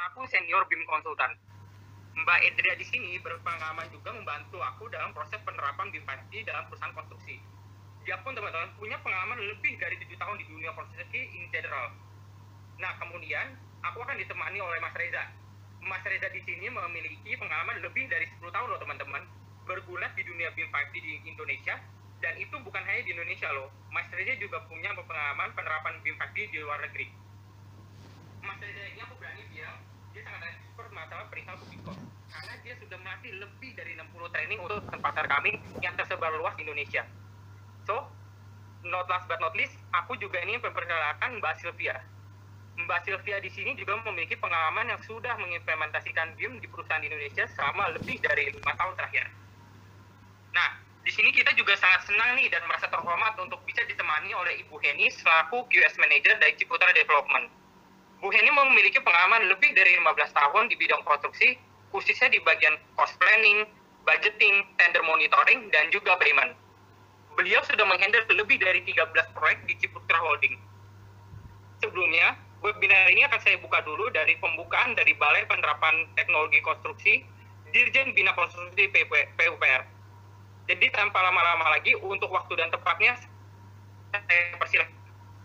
aku senior BIM konsultan. Mbak Edria di sini berpengalaman juga membantu aku dalam proses penerapan BIM 5D dalam perusahaan konstruksi. Dia pun teman-teman punya pengalaman lebih dari 7 tahun di dunia konstruksi in general. Nah, kemudian aku akan ditemani oleh Mas Reza. Mas Reza di sini memiliki pengalaman lebih dari 10 tahun loh teman-teman, bergulat di dunia BIM 5D di Indonesia, dan itu bukan hanya di Indonesia loh. Mas Reza juga punya pengalaman penerapan BIM 5D di luar negeri. Mas Reza ini aku berani bilang dia sangat expert masalah perihal Bubicon, karena dia sudah melatih lebih dari 60 training untuk partner kami yang tersebar luas di Indonesia. So, not last but not least, aku juga ini memperkenalkan Mbak Sylvia. Mbak Sylvia di sini juga memiliki pengalaman yang sudah mengimplementasikan BIM di perusahaan di Indonesia selama lebih dari 5 tahun terakhir. Nah, di sini kita juga sangat senang nih dan merasa terhormat untuk bisa ditemani oleh Ibu Heni selaku QS Manager dari Ciputra Development. Bu Heni memiliki pengalaman lebih dari 15 tahun di bidang konstruksi, khususnya di bagian cost planning, budgeting, tender monitoring, dan juga payment. Beliau sudah menghandle lebih dari 13 proyek di Ciputra Holding. Sebelumnya, webinar ini akan saya buka dulu dari pembukaan dari Balai Penerapan Teknologi Konstruksi, Dirjen Bina Konstruksi PUPR. Jadi tanpa lama-lama lagi, untuk waktu dan tempatnya, saya persilahkan.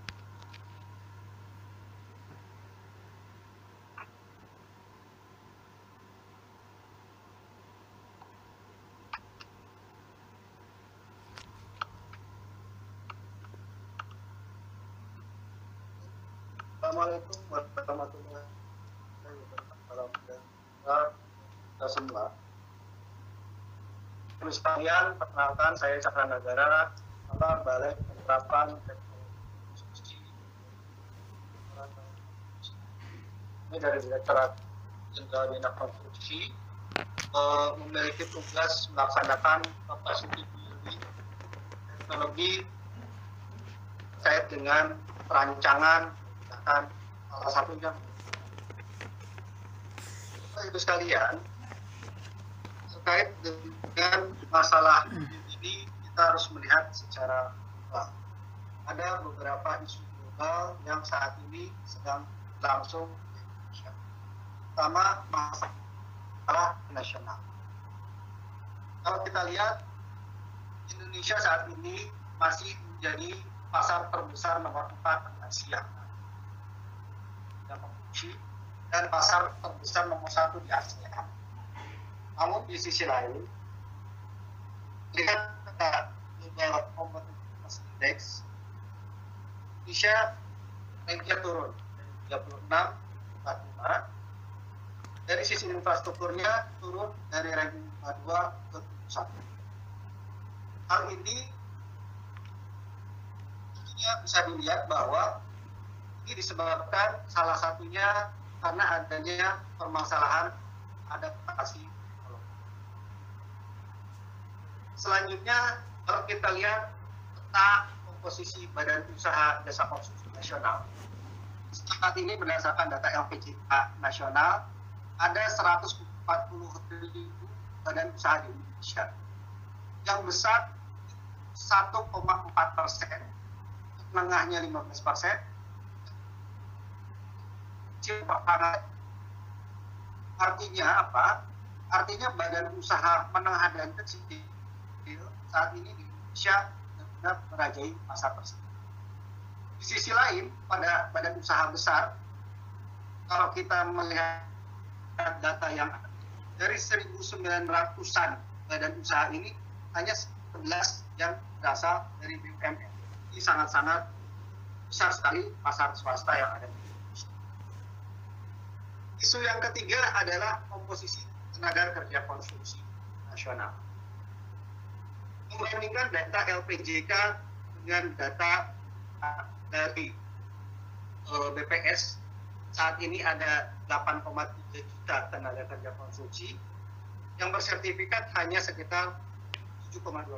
Assalamualaikum warahmatullahi wabarakatuh. Kita semua. Terus sekalian, perkenalkan saya Cakra Nagara, Kepala Balai Penerapan Teknologi Konstruksi. Ini dari Direktorat Jenderal Bina Konstruksi, memiliki tugas melaksanakan capacity building teknologi terkait dengan perancangan dan salah satunya itu sekalian terkait dengan masalah ini kita harus melihat secara global. Ada beberapa isu global yang saat ini sedang langsung di Indonesia. Pertama, masalah nasional. Kalau kita lihat Indonesia saat ini masih menjadi pasar terbesar nomor 4 di Asia dan pasar terbesar nomor 1 di ASEAN. Namun di sisi lain, lihat Global Competitiveness Index, Indonesia ranknya turun dari 36 ke 45. Dari sisi infrastrukturnya turun dari ranking 42 ke 71. Hal ini tentunya bisa dilihat bahwa ini disebabkan salah satunya karena adanya permasalahan adaptasi. Selanjutnya, kalau kita lihat peta komposisi Badan Usaha Jasa Konstruksi Nasional, saat ini berdasarkan data LPJK nasional, ada 140.000 badan usaha di Indonesia. Yang besar 1,4%, menengahnya 15%, artinya apa? Artinya badan usaha menengah dan kecil saat ini di Indonesia benar-benar merajai pasar tersebut. Di sisi lain, pada badan usaha besar, kalau kita melihat data yang dari 1.900-an badan usaha ini, hanya 11 yang berasal dari BUMN. Ini sangat-sangat besar sekali pasar swasta yang ada. Isu yang ketiga adalah komposisi tenaga kerja konstruksi nasional. Membandingkan data LPJK dengan data dari BPS, saat ini ada 8,3 juta tenaga kerja konstruksi, yang bersertifikat hanya sekitar 7,2%.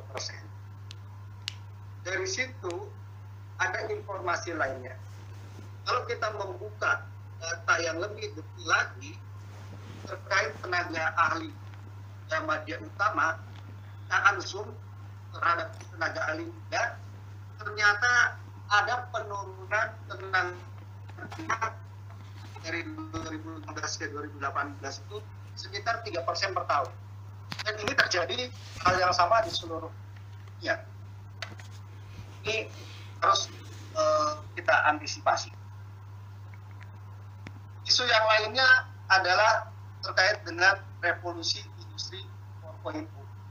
Dari situ ada informasi lainnya. Kalau kita membuka data yang lebih detail lagi terkait tenaga ahli dan media utama, kita akan zoom terhadap tenaga ahli muda, ternyata ada penurunan tenaga dari 2015 ke 2018 itu sekitar 3% per tahun. Dan ini terjadi hal yang sama di seluruh dunia. Ini harus kita antisipasi. Isu yang lainnya adalah terkait dengan revolusi industri 4.0.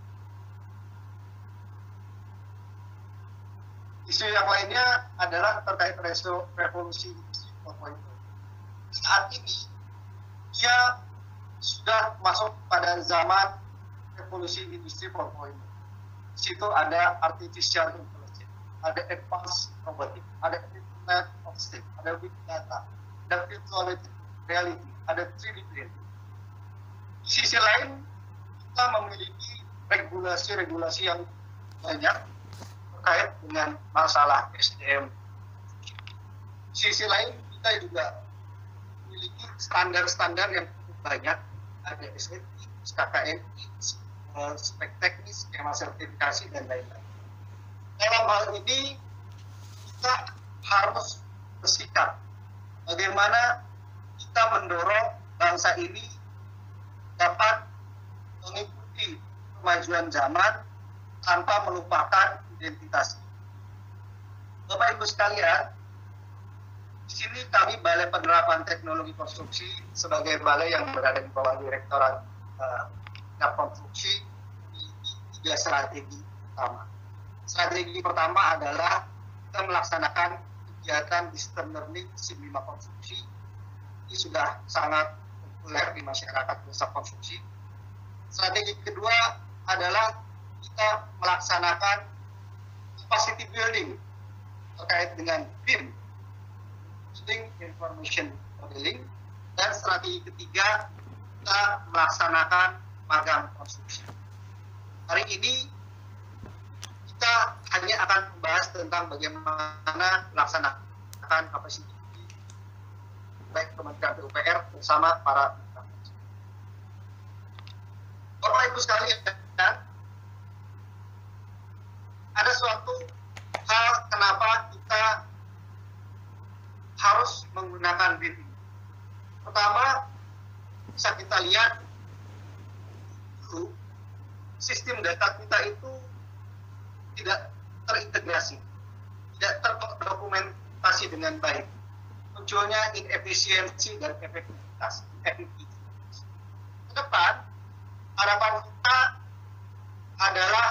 Isu yang lainnya adalah terkait revolusi industri 4.0. Saat ini dia sudah masuk pada zaman revolusi industri 4.0. Di situ ada artificial intelligence, ada advanced robotics, ada internet of things, ada big data, ada virtual reality, ada 3D printing. Di sisi lain, kita memiliki regulasi-regulasi yang banyak terkait dengan masalah SDM. Di sisi lain, kita juga memiliki standar-standar yang cukup banyak, ada SNI, KKNI, spek teknis, skema sertifikasi, dan lain-lain. Dalam hal ini, kita harus bersikap bagaimana kita mendorong bangsa ini dapat mengikuti kemajuan zaman tanpa melupakan identitas. Bapak Ibu sekalian, di sini kami Balai Penerapan Teknologi Konstruksi sebagai balai yang berada di bawah Direktorat Konstruksi di 3 strategi utama. Strategi pertama adalah kita melaksanakan kegiatan distance learning SIM 5 konstruksi. Ini sudah sangat populer di masyarakat desa konstruksi. Strategi kedua adalah kita melaksanakan capacity building terkait dengan BIM, Building Information Modeling, dan strategi ketiga kita melaksanakan magang konstruksi. Hari ini kita hanya akan membahas tentang bagaimana melaksanakan capacity baik Kementerian PUPR bersama para Bapak Ibu sekalian, ada suatu hal kenapa kita harus menggunakan BIM. Pertama, bisa kita lihat dulu sistem data kita itu tidak terintegrasi, tidak terdokumentasi dengan baik. Munculnya inefisiensi dan efektivitas. Ke depan, harapan kita adalah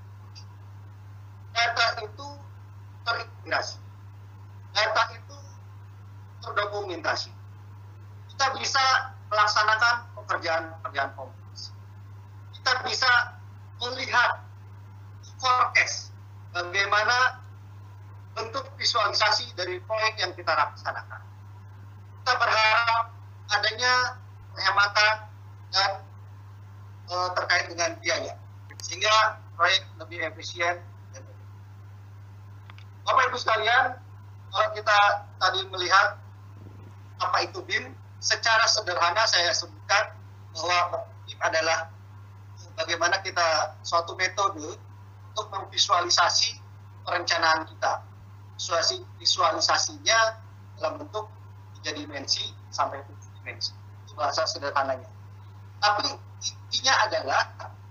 data itu terintegrasi, data itu terdokumentasi. Kita bisa melaksanakan pekerjaan-pekerjaan kompleks. Kita bisa melihat forecast bagaimana bentuk visualisasi dari proyek yang kita laksanakan. Kita berharap adanya penghematan dan terkait dengan biaya, sehingga proyek lebih efisien. Bapak Ibu sekalian, kalau kita tadi melihat apa itu BIM, secara sederhana saya sebutkan bahwa BIM adalah bagaimana kita suatu metode untuk memvisualisasi perencanaan kita. Visualisasinya dalam bentuk 3 dimensi sampai 7 dimensi. Itu bahasa sederhananya. Tapi intinya adalah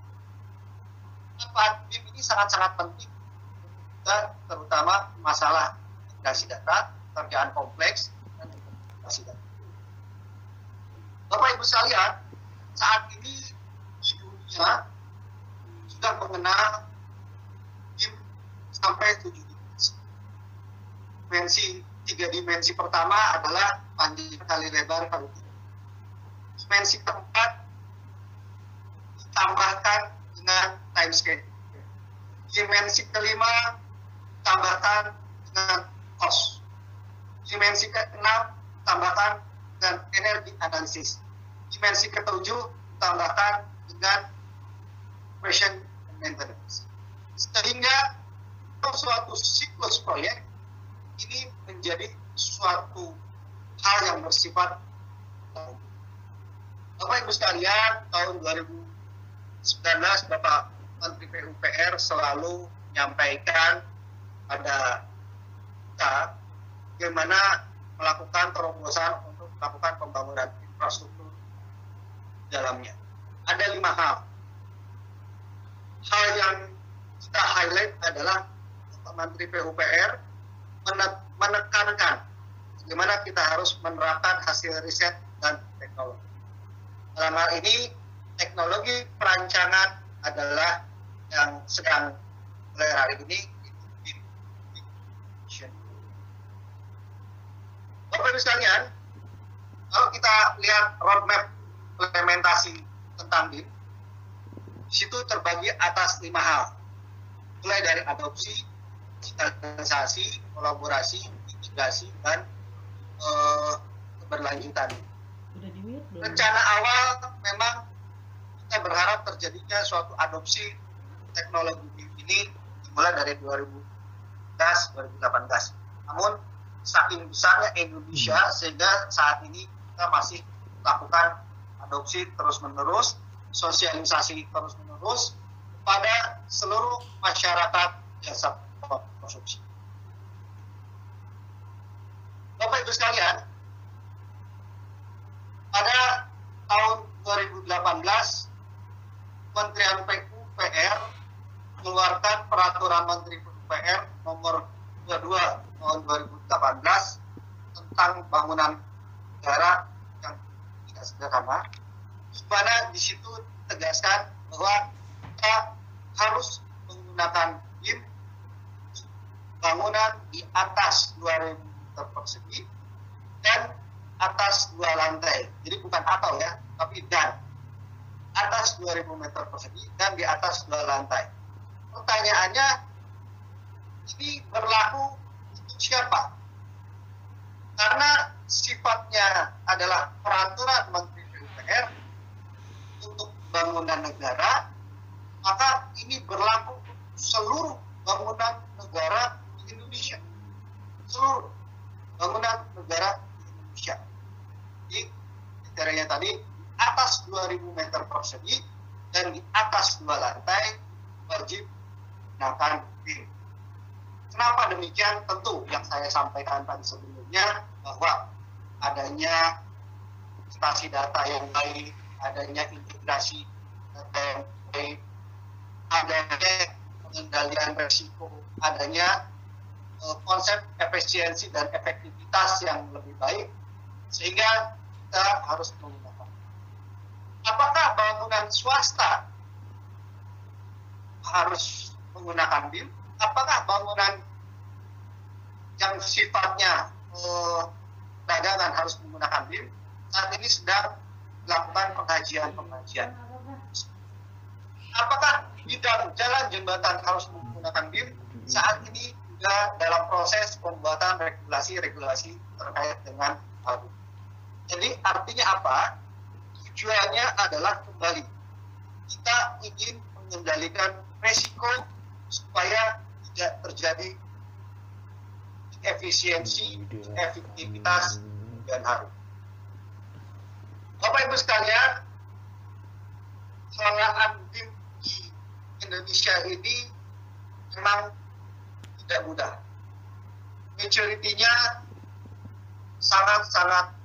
BIM ini sangat-sangat penting dan terutama masalah integrasi data, pekerjaan kompleks, dan integrasi data. Bapak Ibu sekalian, saat ini di dunia sudah mengenal BIM sampai 7 dimensi. Dimensi 3 dimensi pertama adalah panjang kali lebar kali tinggi. Dimensi keempat ditambahkan dengan time scale. Dimensi kelima tambahkan dengan cost. Dimensi keenam tambahkan dengan energi analisis. Dimensi ketujuh tambahkan dengan operation and maintenance. Sehingga suatu siklus proyek ini menjadi suatu hal yang bersifat Bapak Ibu sekalian, tahun 2019 Bapak Menteri PUPR selalu menyampaikan pada kita bagaimana melakukan terobosan untuk melakukan pembangunan infrastruktur dalamnya. Ada 5 hal. Hal yang kita highlight adalah Pak Menteri PUPR menekankan bagaimana kita harus menerapkan hasil riset dan teknologi. Dalam hal ini, teknologi perancangan adalah yang sedang mulai hari ini. Bapak Ibu sekalian, kalau kita lihat roadmap implementasi tentang BIM, di situ terbagi atas 5 hal, mulai dari adopsi, digitalisasi, kolaborasi, integrasi, dan keberlanjutan. Rencana awal memang kita berharap terjadinya suatu adopsi teknologi BIM ini dimulai dari 2018. Namun saking besarnya Indonesia sehingga saat ini kita masih lakukan adopsi terus-menerus, sosialisasi terus-menerus kepada seluruh masyarakat jasa konstruksi. Bapak Ibu sekalian, pada tahun 2018 Kementerian PUPR mengeluarkan Peraturan Menteri PUPR nomor 22 tahun 2018 tentang bangunan negara yang tidak sederhana, di mana di situ ditegaskan bahwa kita harus menggunakan BIM bangunan di atas 2.000 meter persegi dan atas 2 lantai. Jadi bukan atau ya, tapi dan atas 2.000 meter persegi dan di atas 2 lantai. Pertanyaannya, ini berlaku untuk siapa? Karena sifatnya adalah peraturan Menteri PUPR untuk bangunan negara, maka ini berlaku seluruh bangunan negara di Indonesia. Seluruh bangunan negara di Indonesia. Di kriterianya tadi, di atas 2.000 meter persegi dan di atas 2 lantai wajib menggunakan BIM. Kenapa demikian? Tentu yang saya sampaikan tadi sebelumnya bahwa adanya stasi data yang baik, adanya integrasi data yang baik, adanya pengendalian resiko, adanya konsep efisiensi dan efektivitas yang lebih baik, sehingga kita harus menggunakan. Apakah bangunan swasta harus menggunakan BIM? Apakah bangunan yang sifatnya dagangan harus menggunakan BIM? Saat ini sedang dilakukan pengkajian. Apakah bidang jalan jembatan harus menggunakan BIM? Saat ini juga dalam proses pembuatan regulasi terkait dengan hal ini. Jadi artinya apa? Tujuannya adalah kembali kita ingin mengendalikan resiko supaya tidak terjadi efisiensi, efektivitas, dan hari. Bapak Ibu sekalian, pengelolaan BIM di Indonesia ini memang tidak mudah. Maturity-nya sangat-sangat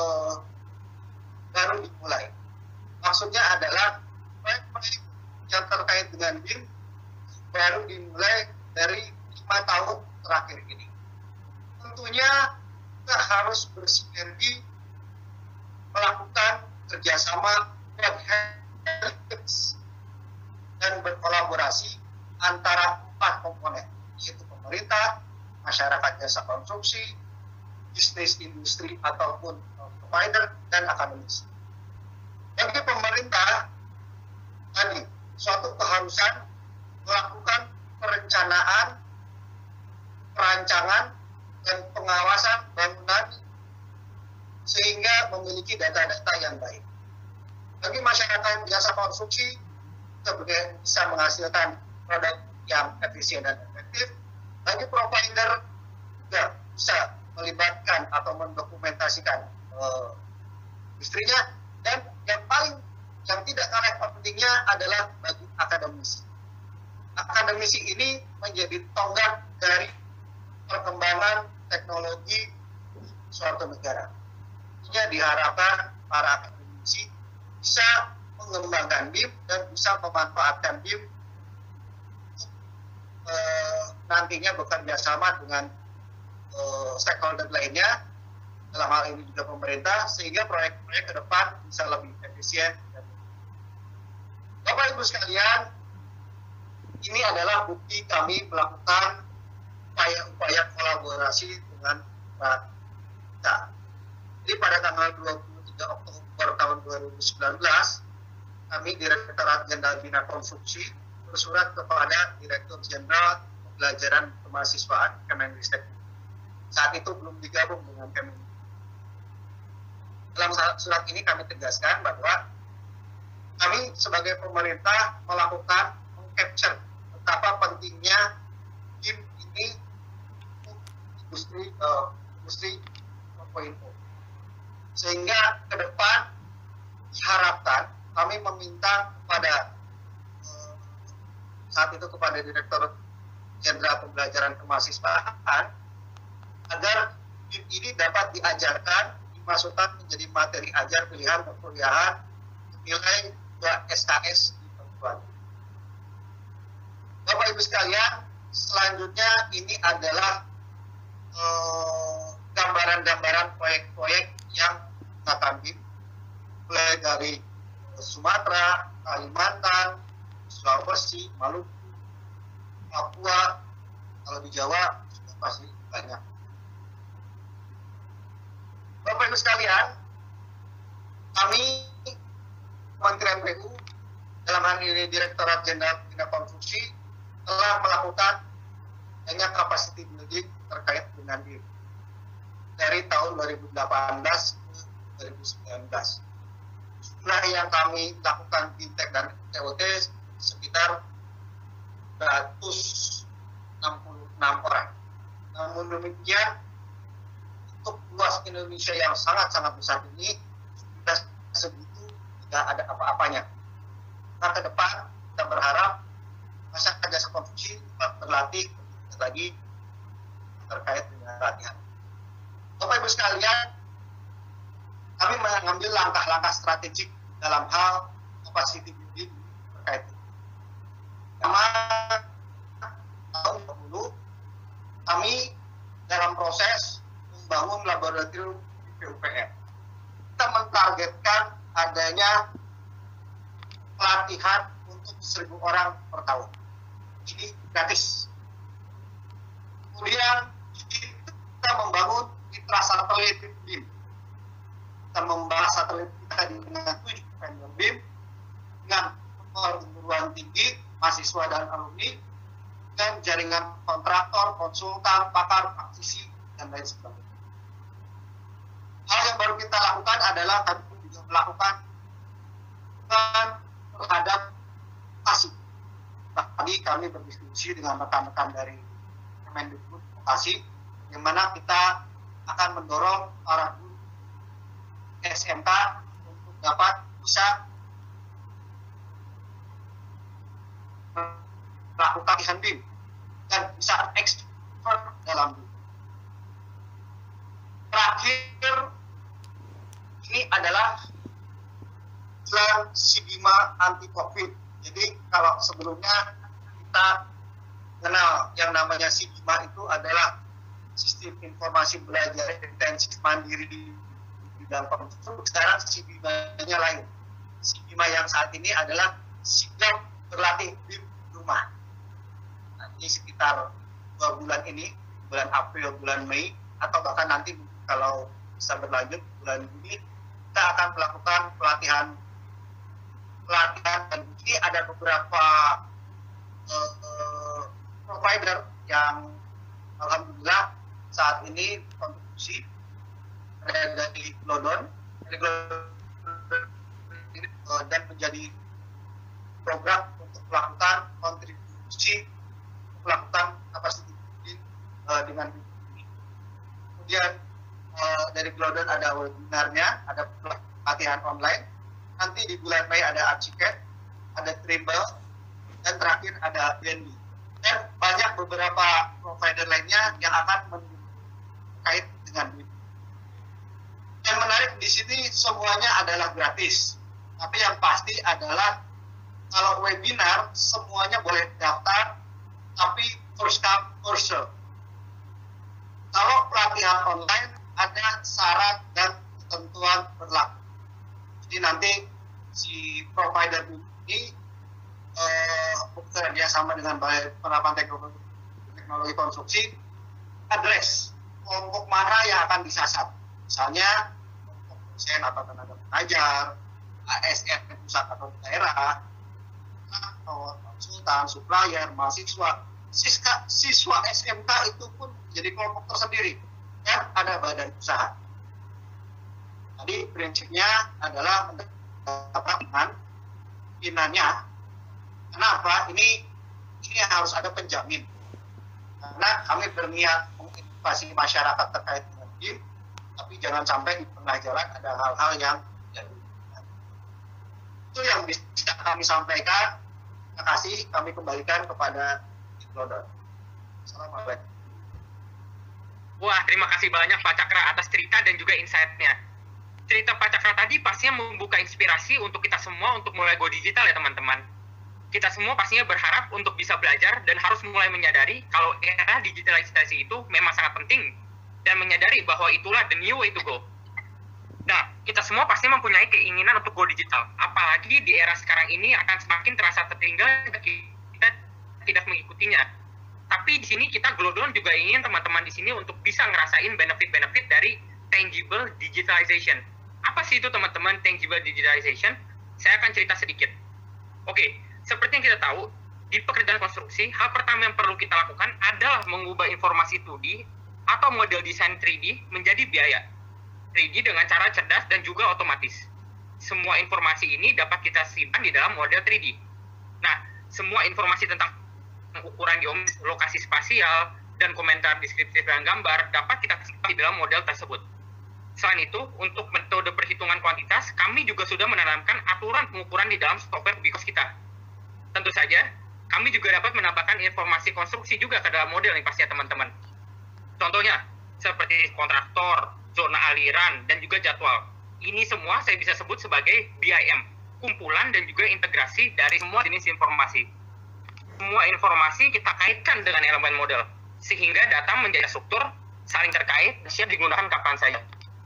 baru dimulai. Maksudnya adalah proyek-proyek yang terkait dengan BIM baru dimulai dari 5 tahun terakhir ini. Tentunya kita harus bersinergi melakukan kerjasama dan berkolaborasi antara 4 komponen, yaitu pemerintah, masyarakat jasa konstruksi, bisnis industri ataupun provider, dan akademis. Bagi pemerintah, tadi suatu keharusan melakukan perencanaan, perancangan, dan pengawasan bangunan sehingga memiliki data-data yang baik. Bagi masyarakat jasa konstruksi, kita bisa menghasilkan produk yang efisien dan efektif. Bagi provider, juga bisa melibatkan atau mendokumentasikan industrinya. Dan yang tidak kalah pentingnya adalah bagi akademisi. Akademisi ini menjadi tonggak dari perkembangan teknologi suatu negara. Tentunya diharapkan para akademisi bisa mengembangkan BIM dan bisa memanfaatkan BIM nantinya bekerja sama dengan stakeholder lainnya, dalam hal ini juga pemerintah, sehingga proyek-proyek ke depan bisa lebih efisien. Bapak Ibu sekalian, ini adalah bukti kami melakukan upaya-upaya kolaborasi dengan kita. Jadi pada tanggal 23 Oktober tahun 2019, kami Direktorat Jenderal Bina Konstruksi bersurat kepada Direktur Jenderal Pembelajaran Kemahasiswaan Kemendikbud. Saat itu belum digabung dengan Kemendikbud. Dalam surat ini kami tegaskan bahwa kami sebagai pemerintah melakukan mengcapture betapa pentingnya BIM ini untuk industri 4.0. Sehingga ke depan diharapkan kami meminta kepada saat itu kepada Direktur Jenderal Pembelajaran Kemahasiswaan agar BIM ini dapat diajarkan, dimasukkan menjadi materi ajar pilihan perkuliahan nilai 2 SKS di perguruan. Bapak Ibu sekalian, selanjutnya ini adalah gambaran-gambaran proyek-proyek yang menggunakan BIM, mulai dari Sumatera, Kalimantan, Sulawesi, Maluku, Papua, kalau di Jawa sudah pasti banyak. Bapak Ibu sekalian, kami Kementerian PU dalam hal ini Direktorat Jenderal Bina Konstruksi telah melakukan banyak capacity building terkait dengan BIM dari tahun 2018 ke 2019. Jumlah yang kami lakukan BIMTEK dan TOT sekitar 166 orang. Namun demikian, untuk luas Indonesia yang sangat-sangat besar ini, sudah segitu tidak ada apa-apanya. Nah, ke depan kita berharap masyarakat jasa konstruksi berlatih lagi terkait dengan latihan. Bapak Ibu sekalian, kami mengambil langkah-langkah strategik dalam hal capacity building terkait itu. Pertama, tahun 2020 kami dalam proses membangun laboratorium di PUPR. Kita mentargetkan adanya pelatihan untuk 1.000 orang per tahun. Jadi gratis. Kemudian kita membangun mitra satelit BIM. Kita membahas satelit kita dengan 7 vendor BIM dengan perguruan tinggi, mahasiswa dan alumni, dan jaringan kontraktor, konsultan, pakar, praktisi, dan lain sebagainya. Hal yang baru kita lakukan adalah kami juga melakukan terhadap Bekasi. Tadi kami berdiskusi dengan rekan-rekan dari Kemendikbud Bekasi, di mana kita akan mendorong para guru SMK untuk dapat bisa melakukan latihan BIM dan bisa expert dalam BIM. Terakhir, ini adalah bulan Sibima anti COVID. Jadi kalau sebelumnya kita kenal yang namanya Sibima itu adalah sistem informasi belajar intensif mandiri di bidang komputer. Sekarang Sibima-nya lain. Sibima yang saat ini adalah sigap berlatih BIM rumah. Nanti sekitar 2 bulan ini, bulan April, bulan Mei, atau bahkan nanti kalau bisa berlanjut bulan Juni, kita akan melakukan pelatihan dan ini ada beberapa provider yang alhamdulillah saat ini kontribusi ada dari Glodon dan menjadi program untuk melakukan kontribusi melakukan kapasitas dengan ini. Kemudian dari Glodon ada webinarnya, ada pelatihan online. Nanti di bulan Mei ada Archicad, ada Trimble, dan terakhir ada BNB. Dan banyak beberapa provider lainnya yang akan terkait dengan BIM. Yang menarik di sini semuanya adalah gratis. Tapi yang pasti adalah kalau webinar semuanya boleh daftar, tapi first come first serve. Kalau pelatihan online ada syarat dan ketentuan berlaku. Jadi nanti si provider ini bekerja sama dengan penerapan teknologi konstruksi, address kelompok mana yang akan disasar. Misalnya dosen atau tenaga pengajar, ASN pusat atau daerah, atau konsultan, supplier, mahasiswa, siswa SMK itu pun jadi kelompok tersendiri dan ada badan usaha. Jadi prinsipnya adalah mendapatkan pimpinannya. Kenapa? Ini harus ada penjamin. Karena kami berniat mengedukasi masyarakat terkait dengan BIM, tapi jangan sampai di tengah jalan ada hal-hal yang jadi. Itu yang bisa kami sampaikan. Terima kasih. Kami kembalikan kepada Iqbal. Assalamualaikum. Wah, terima kasih banyak Pak Cakra atas cerita dan juga insight-nya. Cerita Pak Cakra tadi pastinya membuka inspirasi untuk kita semua untuk mulai go digital ya teman-teman. Kita semua pastinya berharap untuk bisa belajar dan harus mulai menyadari kalau era digitalisasi itu memang sangat penting dan menyadari bahwa itulah the new way to go. Nah, kita semua pasti mempunyai keinginan untuk go digital. Apalagi di era sekarang ini akan semakin terasa tertinggal jika kita tidak mengikutinya. Tapi di sini kita Glodon juga ingin teman-teman di sini untuk bisa ngerasain benefit-benefit dari tangible digitalization. Apa sih itu teman-teman tangible digitalization? Saya akan cerita sedikit. Oke, seperti yang kita tahu, di pekerjaan konstruksi, hal pertama yang perlu kita lakukan adalah mengubah informasi 2D atau model desain 3D menjadi biaya. 3D dengan cara cerdas dan juga otomatis. Semua informasi ini dapat kita simpan di dalam model 3D. Nah, semua informasi tentang ukuran geometri, lokasi spasial, dan komentar deskriptif dan gambar dapat kita simpan di dalam model tersebut. Selain itu, untuk metode perhitungan kuantitas, kami juga sudah menanamkan aturan pengukuran di dalam software Kubikos kita. Tentu saja, kami juga dapat menambahkan informasi konstruksi juga ke dalam model nih pastinya teman-teman. Contohnya, seperti kontraktor, zona aliran, dan juga jadwal. Ini semua saya bisa sebut sebagai BIM, kumpulan dan juga integrasi dari semua jenis informasi. Semua informasi kita kaitkan dengan elemen model, sehingga data menjadi struktur, saling terkait, dan siap digunakan kapan saja.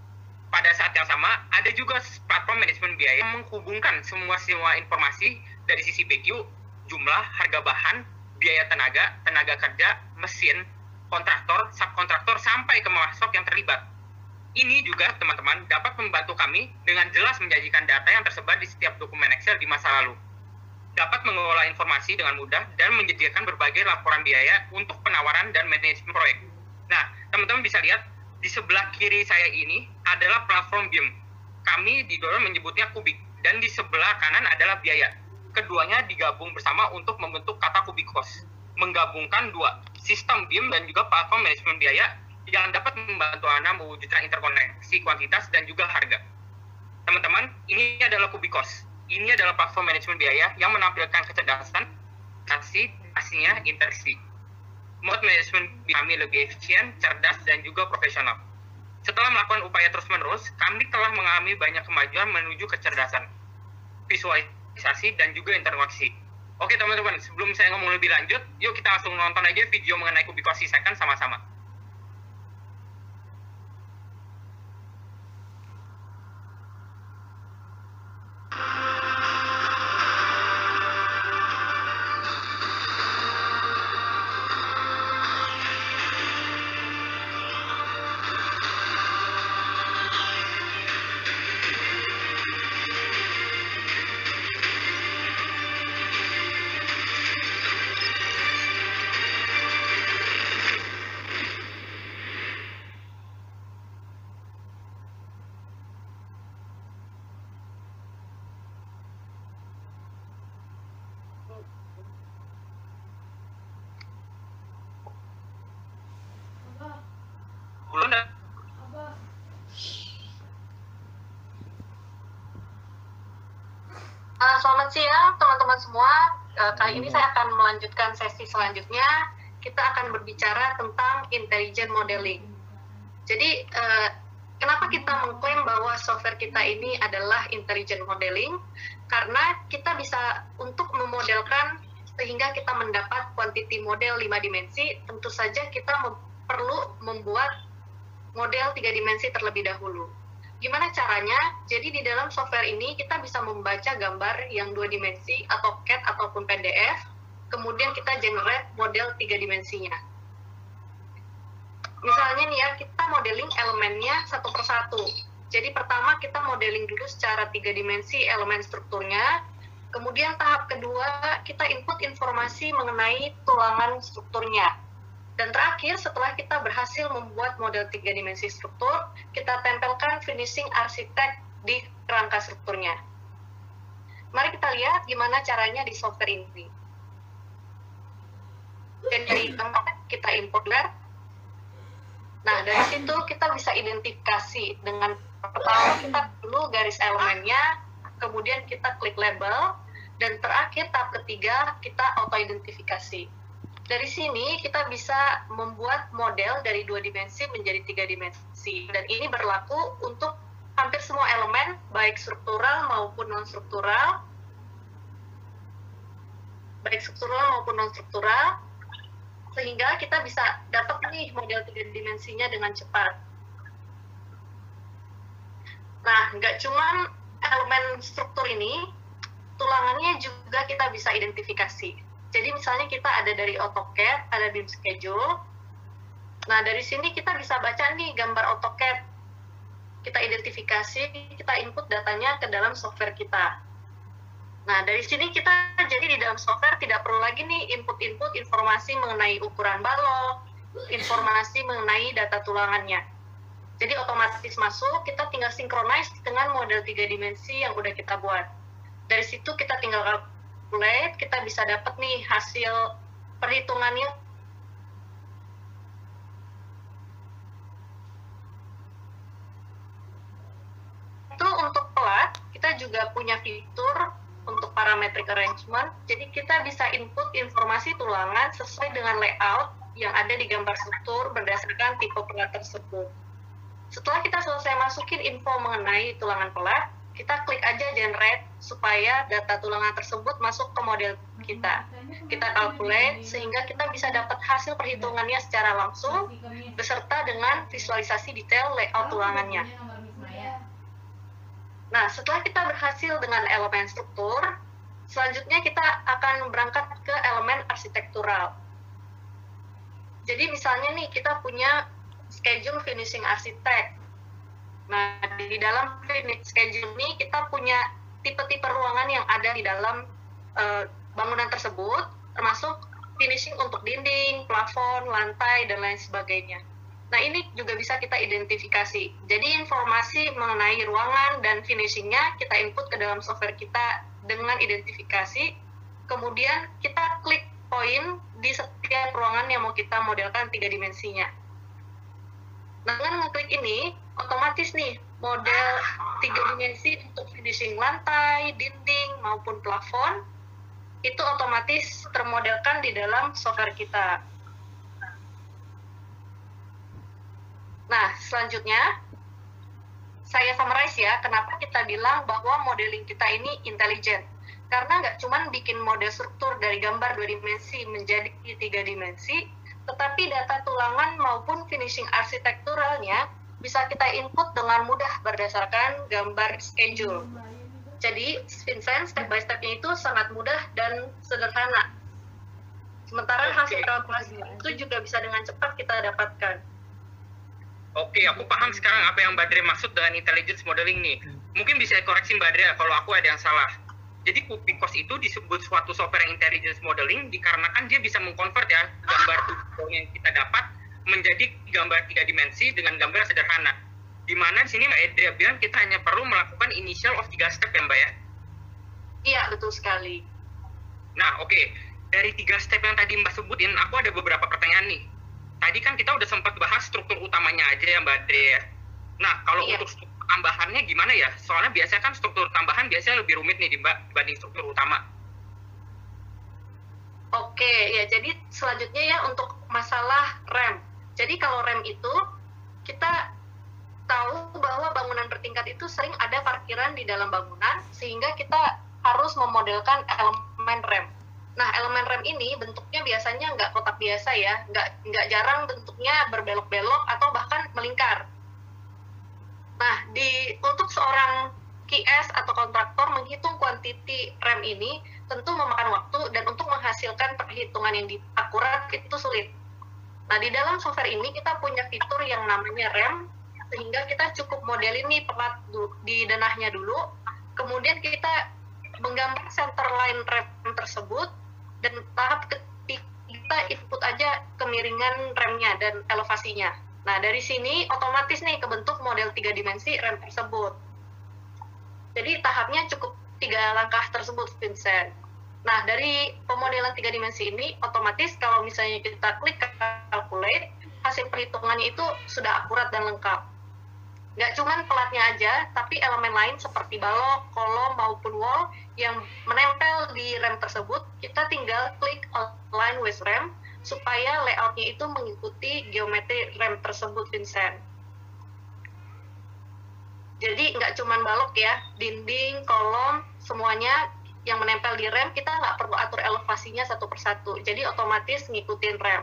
Pada saat yang sama, ada juga platform manajemen biaya yang menghubungkan semua informasi dari sisi BQ, jumlah, harga bahan, biaya tenaga, tenaga kerja, mesin, kontraktor, subkontraktor, sampai ke masuk yang terlibat. Ini juga, teman-teman, dapat membantu kami dengan jelas menyajikan data yang tersebar di setiap dokumen Excel di masa lalu. Dapat mengelola informasi dengan mudah dan menyediakan berbagai laporan biaya untuk penawaran dan manajemen proyek. Nah, teman-teman bisa lihat, di sebelah kiri saya ini adalah platform BIM. Kami di Glodon menyebutnya Kubik, dan di sebelah kanan adalah biaya. Keduanya digabung bersama untuk membentuk kata Kubikos, menggabungkan dua sistem BIM dan juga platform manajemen biaya yang dapat membantu Anda mewujudkan interkoneksi kuantitas dan juga harga. Teman-teman, ini adalah Kubikos. Ini adalah platform manajemen biaya yang menampilkan kecerdasan, pastinya integrasi. Mode manajemen kami lebih efisien, cerdas, dan juga profesional. Setelah melakukan upaya terus-menerus, kami telah mengalami banyak kemajuan menuju kecerdasan, visualisasi, dan juga interkoneksi. Oke teman-teman, sebelum saya ngomong lebih lanjut, yuk kita langsung nonton aja video mengenai Kubikos second sama-sama. Selamat siang teman-teman semua. Kali ini saya akan melanjutkan sesi selanjutnya. Kita akan berbicara tentang intelligent modeling. Jadi Kenapa kita mengklaim bahwa software kita ini adalah intelligent modeling? Karena kita bisa untuk memodelkan sehingga kita mendapat quantity model 5 dimensi, tentu saja kita perlu membuat model 3 dimensi terlebih dahulu. Gimana caranya? Jadi di dalam software ini kita bisa membaca gambar yang 2 dimensi atau CAD ataupun PDF, kemudian kita generate model 3 dimensinya. Misalnya nih ya, kita modeling elemennya satu persatu. Jadi pertama kita modeling dulu secara 3 dimensi elemen strukturnya, kemudian tahap kedua kita input informasi mengenai tulangan strukturnya. Dan terakhir, setelah kita berhasil membuat model 3 dimensi struktur, kita tempelkan finishing arsitek di kerangka strukturnya. Mari kita lihat gimana caranya di software ini. Dan dari tempat kita import lab. Nah, dari situ kita bisa identifikasi dengan pertama kita dulu garis elemennya, kemudian kita klik label, dan terakhir tahap ketiga kita auto-identifikasi. Dari sini kita bisa membuat model dari 2 dimensi menjadi 3 dimensi. Dan ini berlaku untuk hampir semua elemen, baik struktural maupun non-struktural. Baik struktural maupun non-struktural. Sehingga kita bisa dapat nih model 3 dimensinya dengan cepat. Nah, nggak cuma elemen struktur ini, tulangannya juga kita bisa identifikasi. Jadi misalnya kita ada dari AutoCAD, ada BIM schedule. Nah, dari sini kita bisa baca nih gambar AutoCAD. Kita identifikasi, kita input datanya ke dalam software kita. Nah, dari sini kita jadi di dalam software tidak perlu lagi nih input-input informasi mengenai ukuran balok, informasi mengenai data tulangannya. Jadi otomatis masuk, kita tinggal synchronize dengan model 3 dimensi yang udah kita buat. Dari situ kita tinggal calculate, kita bisa dapat nih hasil perhitungannya. Itu untuk pelat, kita juga punya fitur untuk parametric arrangement. Jadi kita bisa input informasi tulangan sesuai dengan layout yang ada di gambar struktur berdasarkan tipe pelat tersebut. Setelah kita selesai masukin info mengenai tulangan pelat, kita klik aja generate supaya data tulangan tersebut masuk ke model kita. Kita calculate sehingga kita bisa dapat hasil perhitungannya secara langsung beserta dengan visualisasi detail layout tulangannya. Nah, setelah kita berhasil dengan elemen struktur, selanjutnya kita akan berangkat ke elemen arsitektural. Jadi misalnya nih kita punya schedule finishing arsitek. Nah, di dalam schedule ini kita punya tipe-tipe ruangan yang ada di dalam bangunan tersebut, termasuk finishing untuk dinding, plafon, lantai, dan lain sebagainya. Nah, ini juga bisa kita identifikasi. Jadi informasi mengenai ruangan dan finishingnya kita input ke dalam software kita dengan identifikasi. Kemudian kita klik poin di setiap ruangan yang mau kita modelkan 3 dimensinya. Nah, dengan ngeklik ini, otomatis nih model 3 dimensi untuk finishing lantai, dinding, maupun plafon, itu otomatis termodelkan di dalam software kita. Nah, selanjutnya, saya summarize ya, kenapa kita bilang bahwa modeling kita ini intelligent. Karena nggak cuma bikin model struktur dari gambar 2 dimensi menjadi 3 dimensi, tetapi data tulangan maupun finishing arsitekturalnya bisa kita input dengan mudah berdasarkan gambar schedule. Jadi, Vincent, step by step-nya itu sangat mudah dan sederhana. Sementara hasil kalkulasi itu juga bisa dengan cepat kita dapatkan. Oke, aku paham sekarang apa yang Mbak Dre maksud dengan intelligence modeling nih. Mungkin bisa koreksi Mbak Dre kalau aku ada yang salah. Jadi Kupikos itu disebut suatu software intelligence modeling dikarenakan dia bisa mengkonvert ya gambar 2D yang kita dapat menjadi gambar 3 dimensi dengan gambar sederhana. Di mana di sini Mbak Edria bilang kita hanya perlu melakukan initial of 3 step ya Mbak ya? Iya, betul sekali. Nah, oke. Dari 3 step yang tadi Mbak sebutin, aku ada beberapa pertanyaan nih. Tadi kan kita udah sempat bahas struktur utamanya aja ya Mbak Dre ya. Nah, kalau untuk struktur tambahannya gimana ya? Soalnya biasanya kan struktur tambahan biasanya lebih rumit nih dibanding struktur utama. Oke, ya jadi selanjutnya ya untuk masalah rem. Jadi kalau rem itu kita tahu bahwa bangunan bertingkat itu sering ada parkiran di dalam bangunan, sehingga kita harus memodelkan elemen rem. Nah, elemen rem ini bentuknya biasanya nggak kotak biasa ya, nggak jarang bentuknya berbelok-belok atau bahkan melingkar. Nah, untuk seorang QS atau kontraktor menghitung kuantiti rem ini tentu memakan waktu, dan untuk menghasilkan perhitungan yang akurat itu sulit. Nah, di dalam software ini kita punya fitur yang namanya rem, sehingga kita cukup modelin nih pelat di denahnya dulu, kemudian kita menggambar center line rem tersebut, dan tahap ketiga kita input aja kemiringan remnya dan elevasinya. Nah, dari sini otomatis nih kebentuk model 3 dimensi rem tersebut. Jadi tahapnya cukup 3 langkah tersebut, Vincent. Nah, dari pemodelan 3 dimensi ini, otomatis kalau misalnya kita klik calculate, hasil perhitungannya itu sudah akurat dan lengkap. Nggak cuma pelatnya aja, tapi elemen lain seperti balok, kolom, maupun wall yang menempel di rem tersebut, kita tinggal klik align with rem, supaya layoutnya itu mengikuti geometri rem tersebut, Vincent. Jadi nggak cuma balok ya, dinding, kolom, semuanya yang menempel di rem, kita nggak perlu atur elevasinya satu persatu. Jadi otomatis ngikutin rem.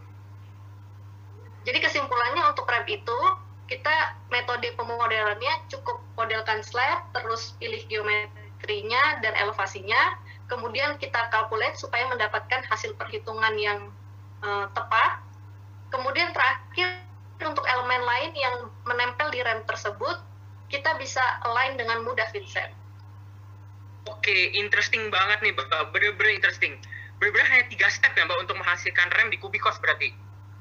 Jadi kesimpulannya untuk rem itu, kita metode pemodelannya cukup modelkan slab, terus pilih geometrinya dan elevasinya, kemudian kita calculate supaya mendapatkan hasil perhitungan yang tepat. Kemudian terakhir, untuk elemen lain yang menempel di rem tersebut, kita bisa align dengan mudah, Vincent. Oke, interesting banget nih, Mbak. Bener-bener interesting. Bener-bener hanya 3 step ya, Mbak, untuk menghasilkan rem di Kubikos berarti?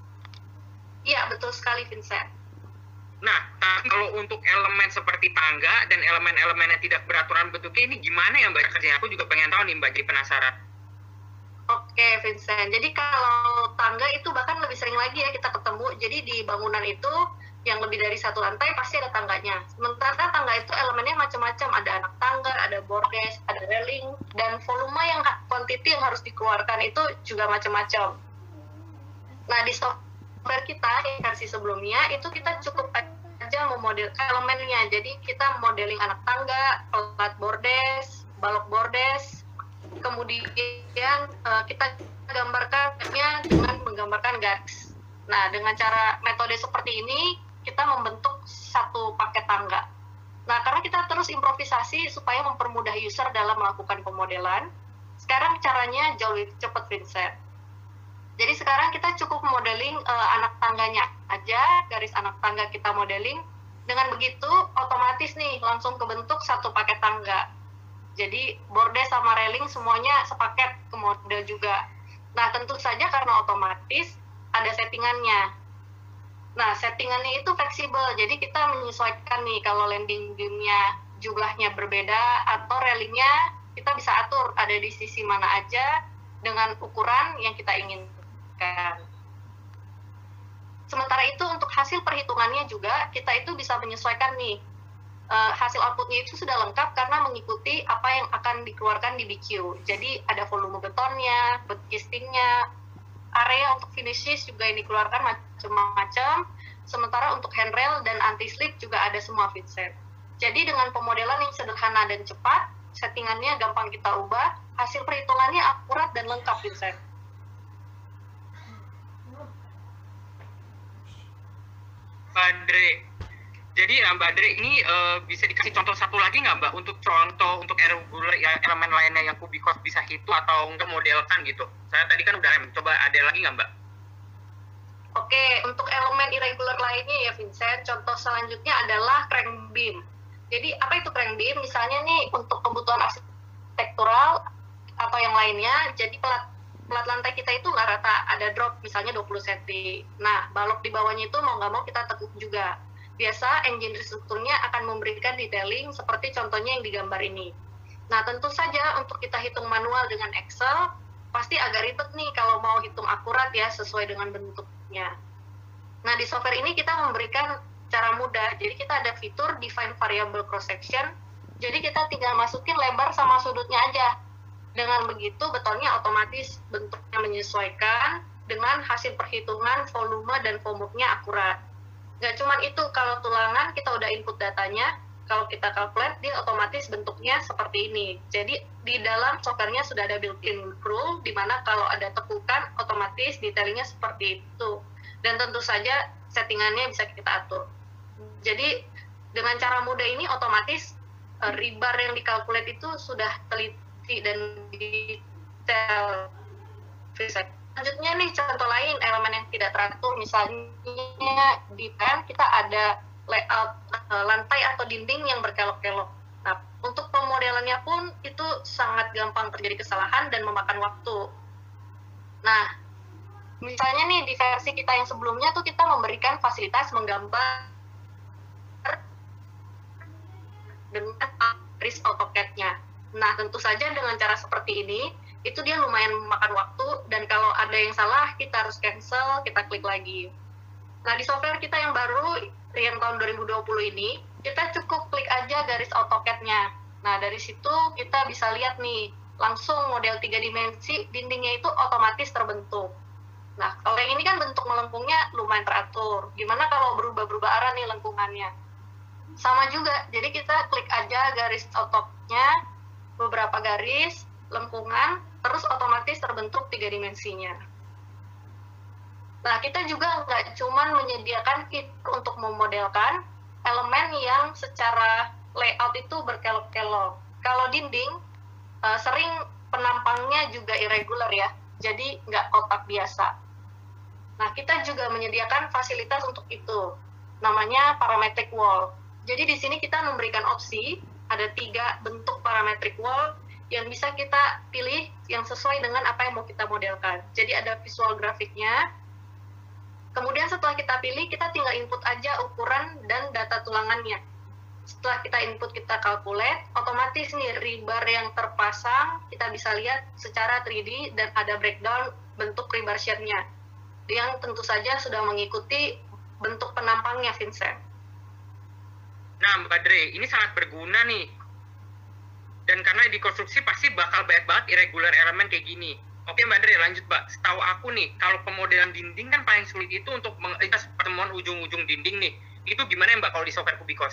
Iya, betul sekali, Vincent. Nah, kalau untuk elemen seperti tangga dan elemen-elemen yang tidak beraturan bentuknya ini gimana ya, Mbak, kerjanya? Aku juga pengen tahu nih, Mbak, jadi penasaran. Oke, Vincent. Jadi kalau tangga itu bahkan lebih sering lagi ya kita ketemu. Jadi di bangunan itu yang lebih dari 1 lantai pasti ada tangganya. Sementara tangga itu elemennya macam-macam. Ada anak tangga, ada bordes, ada railing, dan volume yang quantity yang harus dikeluarkan itu juga macam-macam. Nah, di software kita yang versi sebelumnya itu kita cukup aja memodel elemennya. Jadi kita modeling anak tangga, pelat bordes, balok bordes, kemudian kita gambarkannya dengan menggambarkan garis. Nah, dengan cara metode seperti ini kita membentuk satu paket tangga. Nah, karena kita terus improvisasi supaya mempermudah user dalam melakukan pemodelan, sekarang caranya jauh lebih cepat, Vincent. Jadi sekarang kita cukup modeling anak tangganya aja, garis anak tangga kita modeling. Dengan begitu, otomatis nih langsung kebentuk satu paket tangga. Jadi bordes sama railing semuanya sepaket ke model juga. Nah, tentu saja karena otomatis ada settingannya. Nah, settingannya itu fleksibel, jadi kita menyesuaikan nih kalau landing beam-nya jumlahnya berbeda atau railingnya kita bisa atur ada di sisi mana aja dengan ukuran yang kita inginkan. Sementara itu untuk hasil perhitungannya juga kita itu bisa menyesuaikan nih hasil outputnya itu sudah lengkap karena mengikuti apa yang akan dikeluarkan di BQ. Jadi ada volume betonnya, bed castingnya, area untuk finishes juga yang dikeluarkan macam-macam. Sementara untuk handrail dan anti-slip juga ada semua, Vincent. Jadi dengan pemodelan yang sederhana dan cepat, settingannya gampang kita ubah, hasil perhitungannya akurat dan lengkap, Vincent. Andre, jadi Mbak Andre, ini bisa dikasih contoh satu lagi nggak, Mbak, untuk contoh untuk elemen lainnya yang Kubikos bisa hitung atau nggak modelkan gitu? Saya tadi kan udah coba ada lagi nggak, Mbak? Oke, untuk elemen irregular lainnya ya, Vincent, contoh selanjutnya adalah crank beam. Jadi apa itu crank beam? Misalnya nih untuk kebutuhan arsitektural atau yang lainnya, jadi pelat lantai kita itu nggak rata, ada drop misalnya 20 cm. Nah, balok di bawahnya itu mau nggak mau kita tekuk juga. Biasa engine strukturnya akan memberikan detailing seperti contohnya yang digambar ini. Nah, tentu saja untuk kita hitung manual dengan Excel, pasti agak ribet nih kalau mau hitung akurat ya sesuai dengan bentuknya. Nah, di software ini kita memberikan cara mudah. Jadi kita ada fitur define variable cross section. Jadi kita tinggal masukin lebar sama sudutnya aja. Dengan begitu betonnya otomatis bentuknya menyesuaikan dengan hasil perhitungan volume dan formuknya akurat. Nggak cuma itu, kalau tulangan kita udah input datanya, kalau kita calculate dia otomatis bentuknya seperti ini. Jadi di dalam softwarenya sudah ada built-in rule di mana kalau ada tekukan otomatis detailingnya seperti itu. Dan tentu saja settingannya bisa kita atur. Jadi dengan cara mudah ini otomatis rebar yang dikalkulate itu sudah teliti dan detail. Selanjutnya nih contoh lain elemen yang tidak teratur, misalnya di pen kita ada layout lantai atau dinding yang berkelok-kelok. Nah, untuk pemodelannya pun itu sangat gampang terjadi kesalahan dan memakan waktu. Nah, misalnya nih di versi kita yang sebelumnya tuh kita memberikan fasilitas menggambar dengan garis AutoCAD-nya. Nah, tentu saja dengan cara seperti ini itu dia lumayan memakan waktu, dan kalau ada yang salah kita harus cancel, kita klik lagi. Nah, di software kita yang baru yang tahun 2020 ini kita cukup klik aja garis AutoCAD-nya. Nah, dari situ kita bisa lihat nih langsung model 3 dimensi dindingnya itu otomatis terbentuk. Nah, kalau yang ini kan bentuk melengkungnya lumayan teratur. Gimana kalau berubah-berubah arah nih lengkungannya? Sama juga, jadi kita klik aja garis AutoCAD-nya, beberapa garis lengkungan, terus otomatis terbentuk 3 dimensinya. Nah, kita juga nggak cuma menyediakan fitur untuk memodelkan elemen yang secara layout itu berkelok-kelok. Kalau dinding, sering penampangnya juga irregular ya, jadi nggak kotak biasa. Nah, kita juga menyediakan fasilitas untuk itu, namanya parametric wall. Jadi di sini kita memberikan opsi, ada 3 bentuk parametric wall yang bisa kita pilih yang sesuai dengan apa yang mau kita modelkan. Jadi ada visual grafiknya. Kemudian setelah kita pilih, kita tinggal input aja ukuran dan data tulangannya. Setelah kita input, kita calculate, otomatis nih rebar yang terpasang kita bisa lihat secara 3D dan ada breakdown bentuk rebar sheet-nya yang tentu saja sudah mengikuti bentuk penampangnya, Vincent. Nah, Mbak Dre, ini sangat berguna nih. Dan karena di konstruksi pasti bakal banyak banget irregular elemen kayak gini. Oke Mbak Dre, lanjut Mbak. Setahu aku nih, kalau pemodelan dinding kan paling sulit itu untuk pertemuan ujung-ujung dinding nih. Itu gimana Mbak kalau di software Cubicos?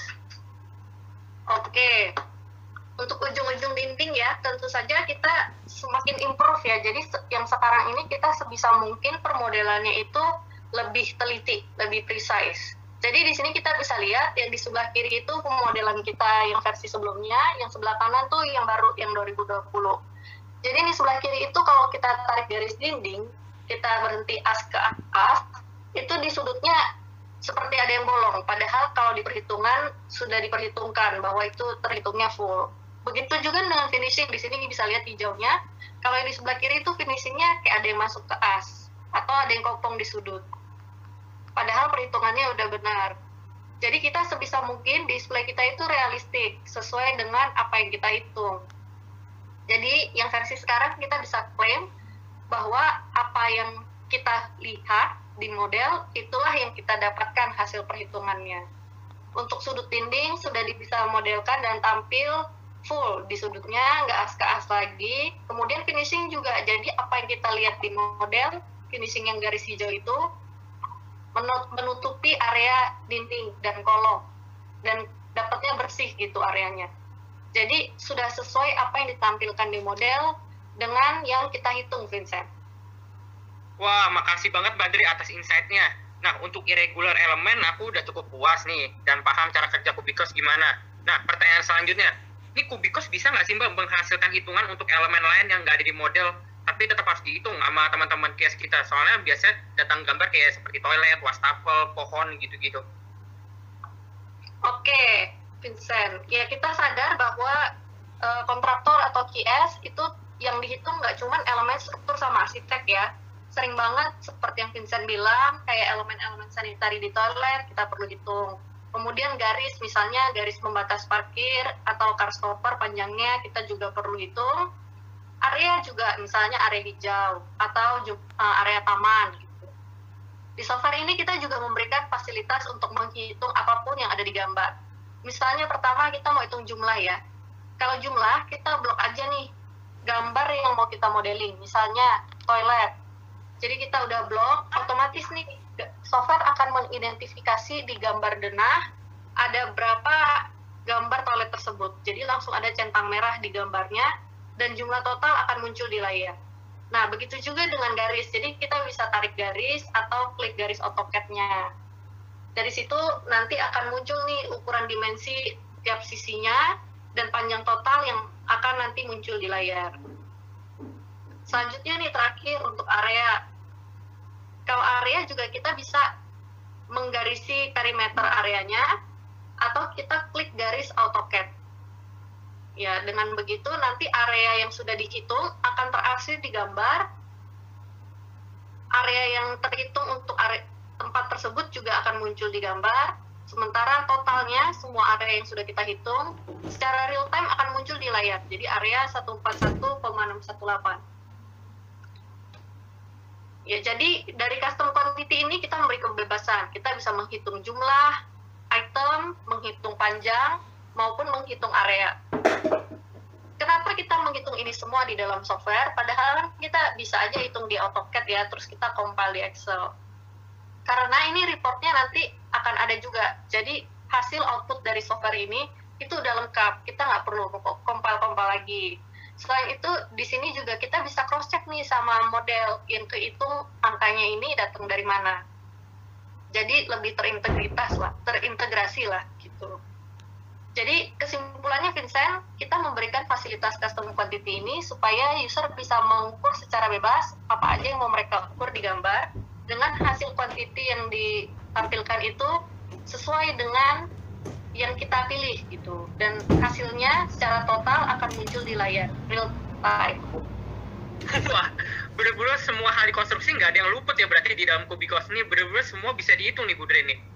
Oke. Untuk ujung-ujung dinding ya, tentu saja kita semakin improve ya. Jadi yang sekarang ini kita sebisa mungkin permodelannya itu lebih teliti, lebih precise. Jadi di sini kita bisa lihat yang di sebelah kiri itu pemodelan kita yang versi sebelumnya, yang sebelah kanan tuh yang baru, yang 2020. Jadi di sebelah kiri itu kalau kita tarik garis dinding, kita berhenti as ke as, itu di sudutnya seperti ada yang bolong. Padahal kalau di perhitungan sudah diperhitungkan bahwa itu terhitungnya full. Begitu juga dengan finishing, di sini bisa lihat hijaunya. Kalau yang di sebelah kiri itu finishingnya kayak ada yang masuk ke as, atau ada yang kopong di sudut. Padahal perhitungannya udah benar. Jadi kita sebisa mungkin display kita itu realistik, sesuai dengan apa yang kita hitung. Jadi yang versi sekarang kita bisa klaim bahwa apa yang kita lihat di model, itulah yang kita dapatkan hasil perhitungannya. Untuk sudut dinding sudah bisa modelkan dan tampil full di sudutnya, nggak as ke as lagi. Kemudian finishing juga, jadi apa yang kita lihat di model, finishing yang garis hijau itu, menutupi area dinding dan kolom dan dapatnya bersih gitu areanya. Jadi sudah sesuai apa yang ditampilkan di model dengan yang kita hitung, Vincent. Wah, makasih banget Mbak Dri atas insight-nya. Nah, untuk irregular elemen aku udah cukup puas nih dan paham cara kerja Cubicos gimana. Nah, pertanyaan selanjutnya, ini Cubicos bisa nggak sih Mbak menghasilkan hitungan untuk elemen lain yang nggak ada di model tapi tetap harus dihitung sama teman-teman case kita, soalnya biasanya datang gambar kayak seperti toilet, wastafel, pohon gitu-gitu. Oke, Vincent. Ya, kita sadar bahwa kontraktor atau QS itu yang dihitung nggak cuma elemen struktur sama arsitek ya. Sering banget seperti yang Vincent bilang, kayak elemen-elemen sanitari di toilet kita perlu hitung. Kemudian garis, misalnya garis pembatas parkir atau car stopper panjangnya kita juga perlu hitung. Area juga, misalnya area hijau atau area taman gitu. Di software ini kita juga memberikan fasilitas untuk menghitung apapun yang ada di gambar. Misalnya pertama kita mau hitung jumlah ya. Kalau jumlah kita blok aja nih gambar yang mau kita modeling, misalnya toilet. Jadi kita udah blok, otomatis nih software akan mengidentifikasi di gambar denah ada berapa gambar toilet tersebut. Jadi langsung ada centang merah di gambarnya dan jumlah total akan muncul di layar. Nah, begitu juga dengan garis. Jadi kita bisa tarik garis atau klik garis AutoCAD-nya. Dari situ nanti akan muncul nih ukuran dimensi tiap sisinya dan panjang total yang akan nanti muncul di layar. Selanjutnya nih terakhir untuk area. Kalau area juga kita bisa menggarisi perimeter areanya atau kita klik garis AutoCAD. Ya, dengan begitu nanti area yang sudah dihitung akan terarsir di gambar. Area yang terhitung untuk tempat tersebut juga akan muncul di gambar. Sementara totalnya semua area yang sudah kita hitung secara real time akan muncul di layar. Jadi area 141,618. Ya, jadi dari custom quantity ini kita memberi kebebasan. Kita bisa menghitung jumlah item, menghitung panjang, maupun menghitung area. Kenapa kita menghitung ini semua di dalam software? Padahal kita bisa aja hitung di AutoCAD ya, terus kita compile di Excel. Karena ini reportnya nanti akan ada juga. Jadi hasil output dari software ini itu udah lengkap. Kita nggak perlu compile-compile lagi. Selain itu, di sini juga kita bisa cross-check nih sama model yang kehitung angkanya ini datang dari mana. Jadi lebih terintegrasi lah gitu. Jadi kesimpulannya Vincent, kita memberikan fasilitas custom quantity ini supaya user bisa mengukur secara bebas apa aja yang mau mereka ukur di gambar dengan hasil quantity yang ditampilkan itu sesuai dengan yang kita pilih gitu, dan hasilnya secara total akan muncul di layar real time. Wah, bener-bener semua hal di konstruksi nggak ada yang luput ya berarti di dalam Kubikos ini, bener-bener semua bisa dihitung nih Bu Dre nih.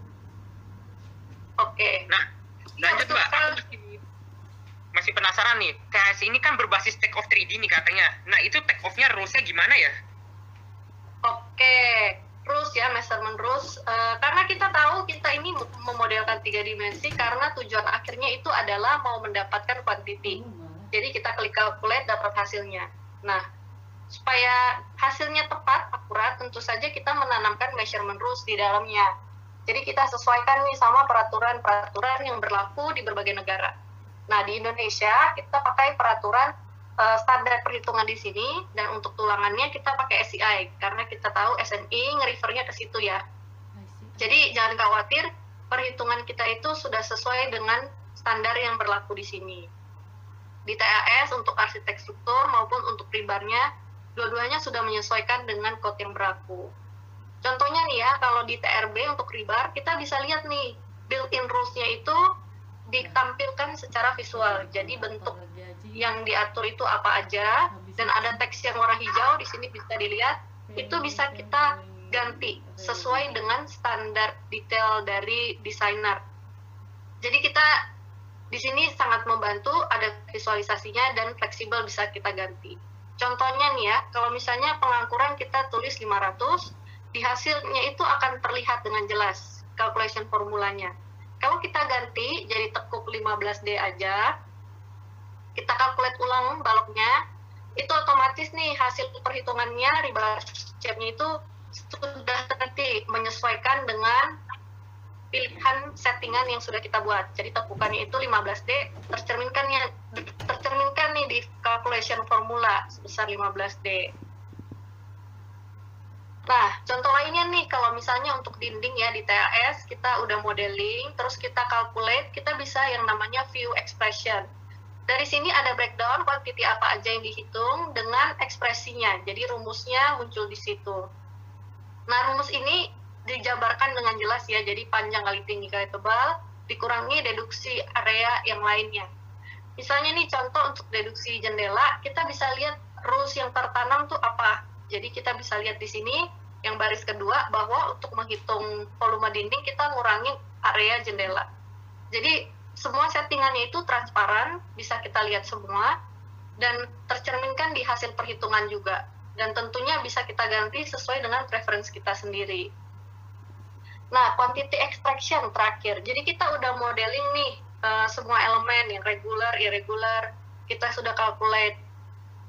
Oke. Nah, lanjut Mbak, aku masih penasaran nih, THS ini kan berbasis take off 3D nih katanya. Nah, itu take off-nya rules-nya gimana ya? Oke. Rules ya, measurement rules. Karena kita tahu kita ini memodelkan 3 dimensi karena tujuan akhirnya itu adalah mau mendapatkan quantity. Jadi kita klik calculate, dapat hasilnya. Nah, supaya hasilnya tepat, akurat, tentu saja kita menanamkan measurement rules di dalamnya. Jadi kita sesuaikan nih sama peraturan-peraturan yang berlaku di berbagai negara. Nah, di Indonesia kita pakai peraturan standar perhitungan di sini, dan untuk tulangannya kita pakai SCI karena kita tahu SNI nge-refernya ke situ ya. Jadi jangan khawatir, perhitungan kita itu sudah sesuai dengan standar yang berlaku di sini. Di TAS untuk arsitek struktur maupun untuk rebarnya, dua-duanya sudah menyesuaikan dengan code yang berlaku. Contohnya nih ya, kalau di TRB untuk rebar kita bisa lihat nih built-in rules-nya itu ditampilkan secara visual. Jadi bentuk yang diatur itu apa aja, dan ada teks yang warna hijau di sini bisa dilihat, itu bisa kita ganti sesuai dengan standar detail dari desainer. Jadi kita di sini sangat membantu, ada visualisasinya dan fleksibel bisa kita ganti. Contohnya nih ya, kalau misalnya pengangkuran kita tulis 500, di hasilnya itu akan terlihat dengan jelas calculation formulanya. Kalau kita ganti jadi tekuk 15D aja, kita calculate ulang baloknya, itu otomatis nih hasil perhitungannya rebar shape-nya itu sudah nanti menyesuaikan dengan pilihan settingan yang sudah kita buat. Jadi tekukannya itu 15D, tercerminkan nih di calculation formula sebesar 15D. Nah, contoh lainnya nih, kalau misalnya untuk dinding ya di TAS, kita udah modeling, terus kita calculate, kita bisa yang namanya view expression. Dari sini ada breakdown quantity apa aja yang dihitung dengan ekspresinya. Jadi rumusnya muncul di situ. Nah, rumus ini dijabarkan dengan jelas ya. Jadi panjang kali tinggi kali tebal dikurangi deduksi area yang lainnya. Misalnya nih contoh untuk deduksi jendela, kita bisa lihat rules yang tertanam tuh apa. Jadi kita bisa lihat di sini yang baris kedua bahwa untuk menghitung volume dinding kita ngurangi area jendela. Jadi semua settingannya itu transparan, bisa kita lihat semua, dan tercerminkan di hasil perhitungan juga. Dan tentunya bisa kita ganti sesuai dengan preference kita sendiri. Nah, quantity extraction terakhir. Jadi kita udah modeling nih semua elemen yang regular, irregular, kita sudah calculate.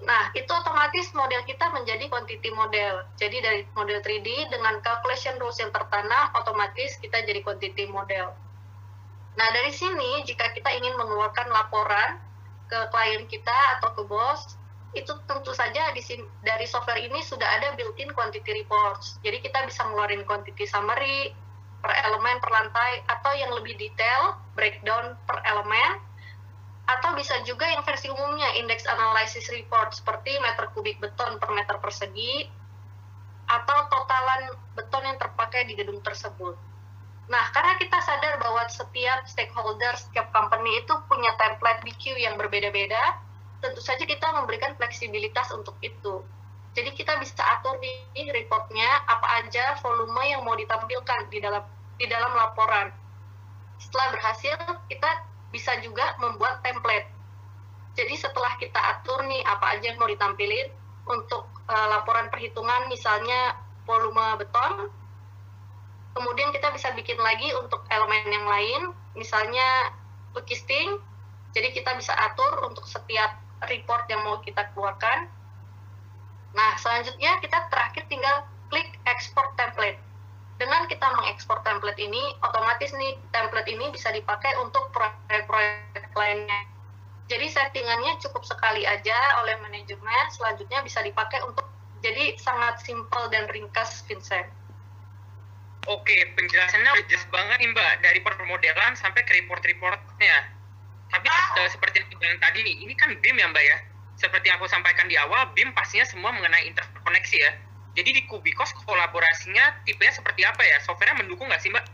Nah, itu otomatis model kita menjadi quantity model. Jadi dari model 3D dengan calculation rules yang tertanam, otomatis kita jadi quantity model. Nah, dari sini jika kita ingin mengeluarkan laporan ke klien kita atau ke bos, itu tentu saja dari software ini sudah ada built-in quantity reports. Jadi kita bisa ngeluarin quantity summary per elemen, per lantai, atau yang lebih detail, breakdown per elemen, atau bisa juga yang versi umumnya, index analysis report, seperti meter kubik beton per meter persegi, atau totalan beton yang terpakai di gedung tersebut. Nah, karena kita sadar bahwa setiap stakeholder, setiap company itu punya template BQ yang berbeda-beda, tentu saja kita memberikan fleksibilitas untuk itu. Jadi kita bisa atur di reportnya apa aja volume yang mau ditampilkan di dalam laporan. Setelah berhasil, kita bisa juga membuat template. Jadi setelah kita atur nih apa aja yang mau ditampilin untuk laporan perhitungan, misalnya volume beton, kemudian kita bisa bikin lagi untuk elemen yang lain, misalnya logisting. Jadi kita bisa atur untuk setiap report yang mau kita keluarkan. Nah, selanjutnya kita terakhir tinggal klik export template. Dengan kita mengekspor template ini, otomatis nih template ini bisa dipakai untuk proyek-proyek lainnya. Jadi settingannya cukup sekali aja oleh manajemen, selanjutnya bisa dipakai untuk, jadi sangat simple dan ringkas, Vincent. Oke, penjelasannya udah jelas banget nih Mbak, dari permodelan sampai ke report-reportnya. Tapi seperti yang bilang tadi nih, ini kan BIM ya Mbak ya? Seperti yang aku sampaikan di awal, BIM pastinya semua mengenai interkoneksi ya. Jadi di Kubikos kolaborasinya tipenya seperti apa ya? Software-nya mendukung nggak sih Mbak?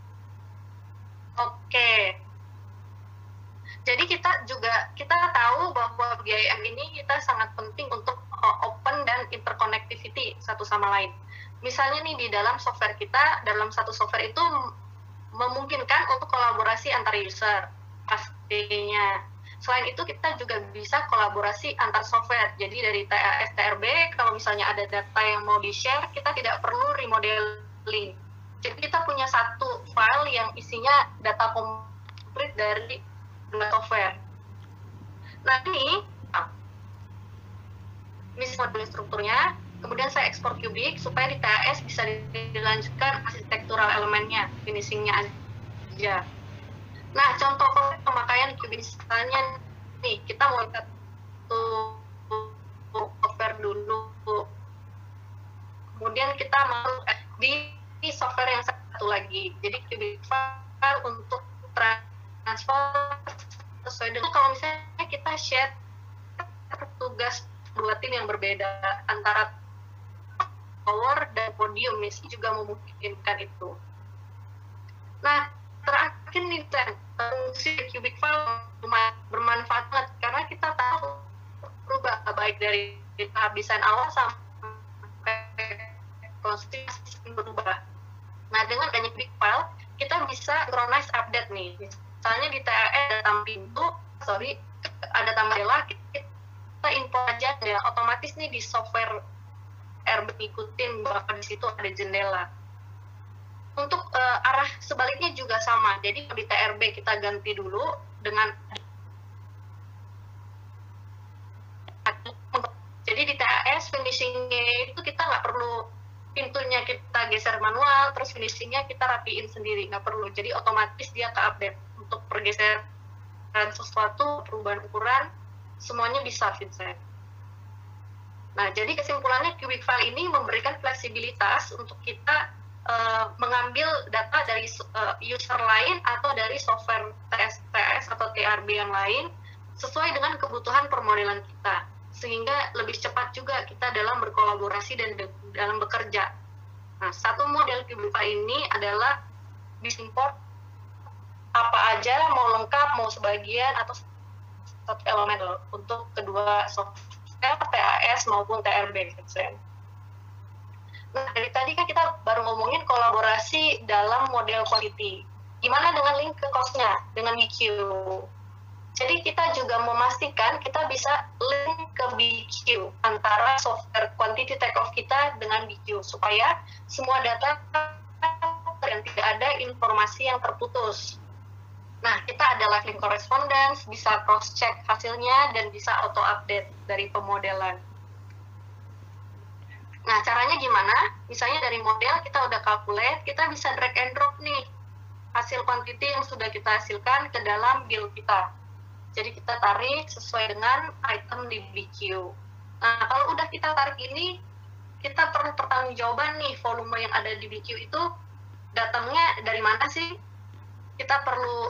Oke. Jadi kita tahu bahwa BIM ini kita sangat penting untuk open dan interconnectivity satu sama lain. Misalnya nih di dalam software kita, dalam satu software itu memungkinkan untuk kolaborasi antar user pastinya. Selain itu kita juga bisa kolaborasi antar software. Jadi dari TAS, TRB, kalau misalnya ada data yang mau di-share, kita tidak perlu remodeling. Jadi kita punya satu file yang isinya data komplit dari dua software. Nah ini model strukturnya, kemudian saya ekspor Kubik supaya di TAS bisa dilanjutkan arsitektural elemennya, finishingnya aja. Nah, contoh pemakaian Kubik misalnya nih, kita mau satu software dulu. Kemudian kita mau di software yang satu lagi. Jadi Kubik file untuk transfer sesuai dengan, kalau misalnya kita share tugas dua tim yang berbeda antara tower dan podium, misi juga memungkinkan itu. Nah, terakhir nih, fungsi Kubik file bermanfaat banget karena kita tahu berubah baik dari tahap desain awal sampai konstruksi berubah. Nah, dengan adanya Kubik file, kita bisa synchronize update nih. Misalnya di TAE ada tambah pintu, ada tambah jendela, kita import aja ya, otomatis nih di software RB ikutin bahwa di situ ada jendela. Untuk arah sebaliknya juga sama. Jadi di TRB kita ganti dulu dengan, jadi di TAS finishingnya itu kita nggak perlu pintunya kita geser manual, terus finishingnya kita rapiin sendiri, nggak perlu. Jadi otomatis dia ke-update untuk pergeseran sesuatu, perubahan ukuran, semuanya bisa, Vincent. Nah, jadi kesimpulannya Kubik file ini memberikan fleksibilitas untuk kita mengambil data dari user lain atau dari software TS atau TRB yang lain sesuai dengan kebutuhan permodelan kita, sehingga lebih cepat juga kita dalam berkolaborasi dan dalam bekerja. Nah, satu model Kubik file ini adalah bisa import apa aja, mau lengkap, mau sebagian, atau satu elemen untuk kedua software TAS maupun TRB. Nah, dari tadi kan kita baru ngomongin kolaborasi dalam model quality. Gimana dengan link ke cost-nya, dengan BQ? Jadi kita juga memastikan kita bisa link ke BQ antara software quantity take-off kita dengan BQ, supaya semua data dan tidak ada informasi yang terputus. Nah, kita ada live link correspondence, bisa cross-check hasilnya, dan bisa auto-update dari pemodelan. Nah, caranya gimana? Misalnya dari model kita udah calculate, kita bisa drag and drop nih hasil quantity yang sudah kita hasilkan ke dalam build kita. Jadi kita tarik sesuai dengan item di BQ. Nah, kalau udah kita tarik ini, kita perlu pertanggungjawaban nih, volume yang ada di BQ itu datangnya dari mana sih? Kita perlu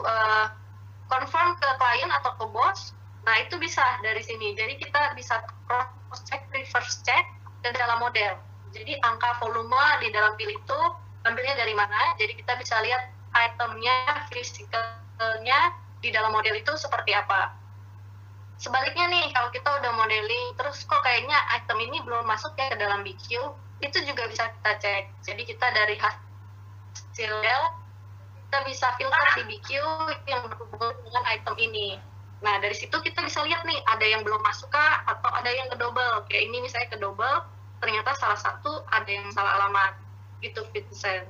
confirm ke klien atau ke bos. Nah, itu bisa dari sini. Jadi kita bisa cross-check, reverse check ke dalam model. Jadi angka volume di dalam bill itu ambilnya dari mana? Jadi kita bisa lihat itemnya, physicalnya di dalam model itu seperti apa. Sebaliknya nih, kalau kita udah modeling, terus kok kayaknya item ini belum masuk ya ke dalam BQ, itu juga bisa kita cek. Jadi kita dari hasil kita bisa filter di BQ yang berhubungan dengan item ini. Nah, dari situ kita bisa lihat nih, ada yang belum masuk kah, atau ada yang ke double. Kayak ini misalnya ke double, ternyata salah satu ada yang salah alamat. Gitu, Vincent.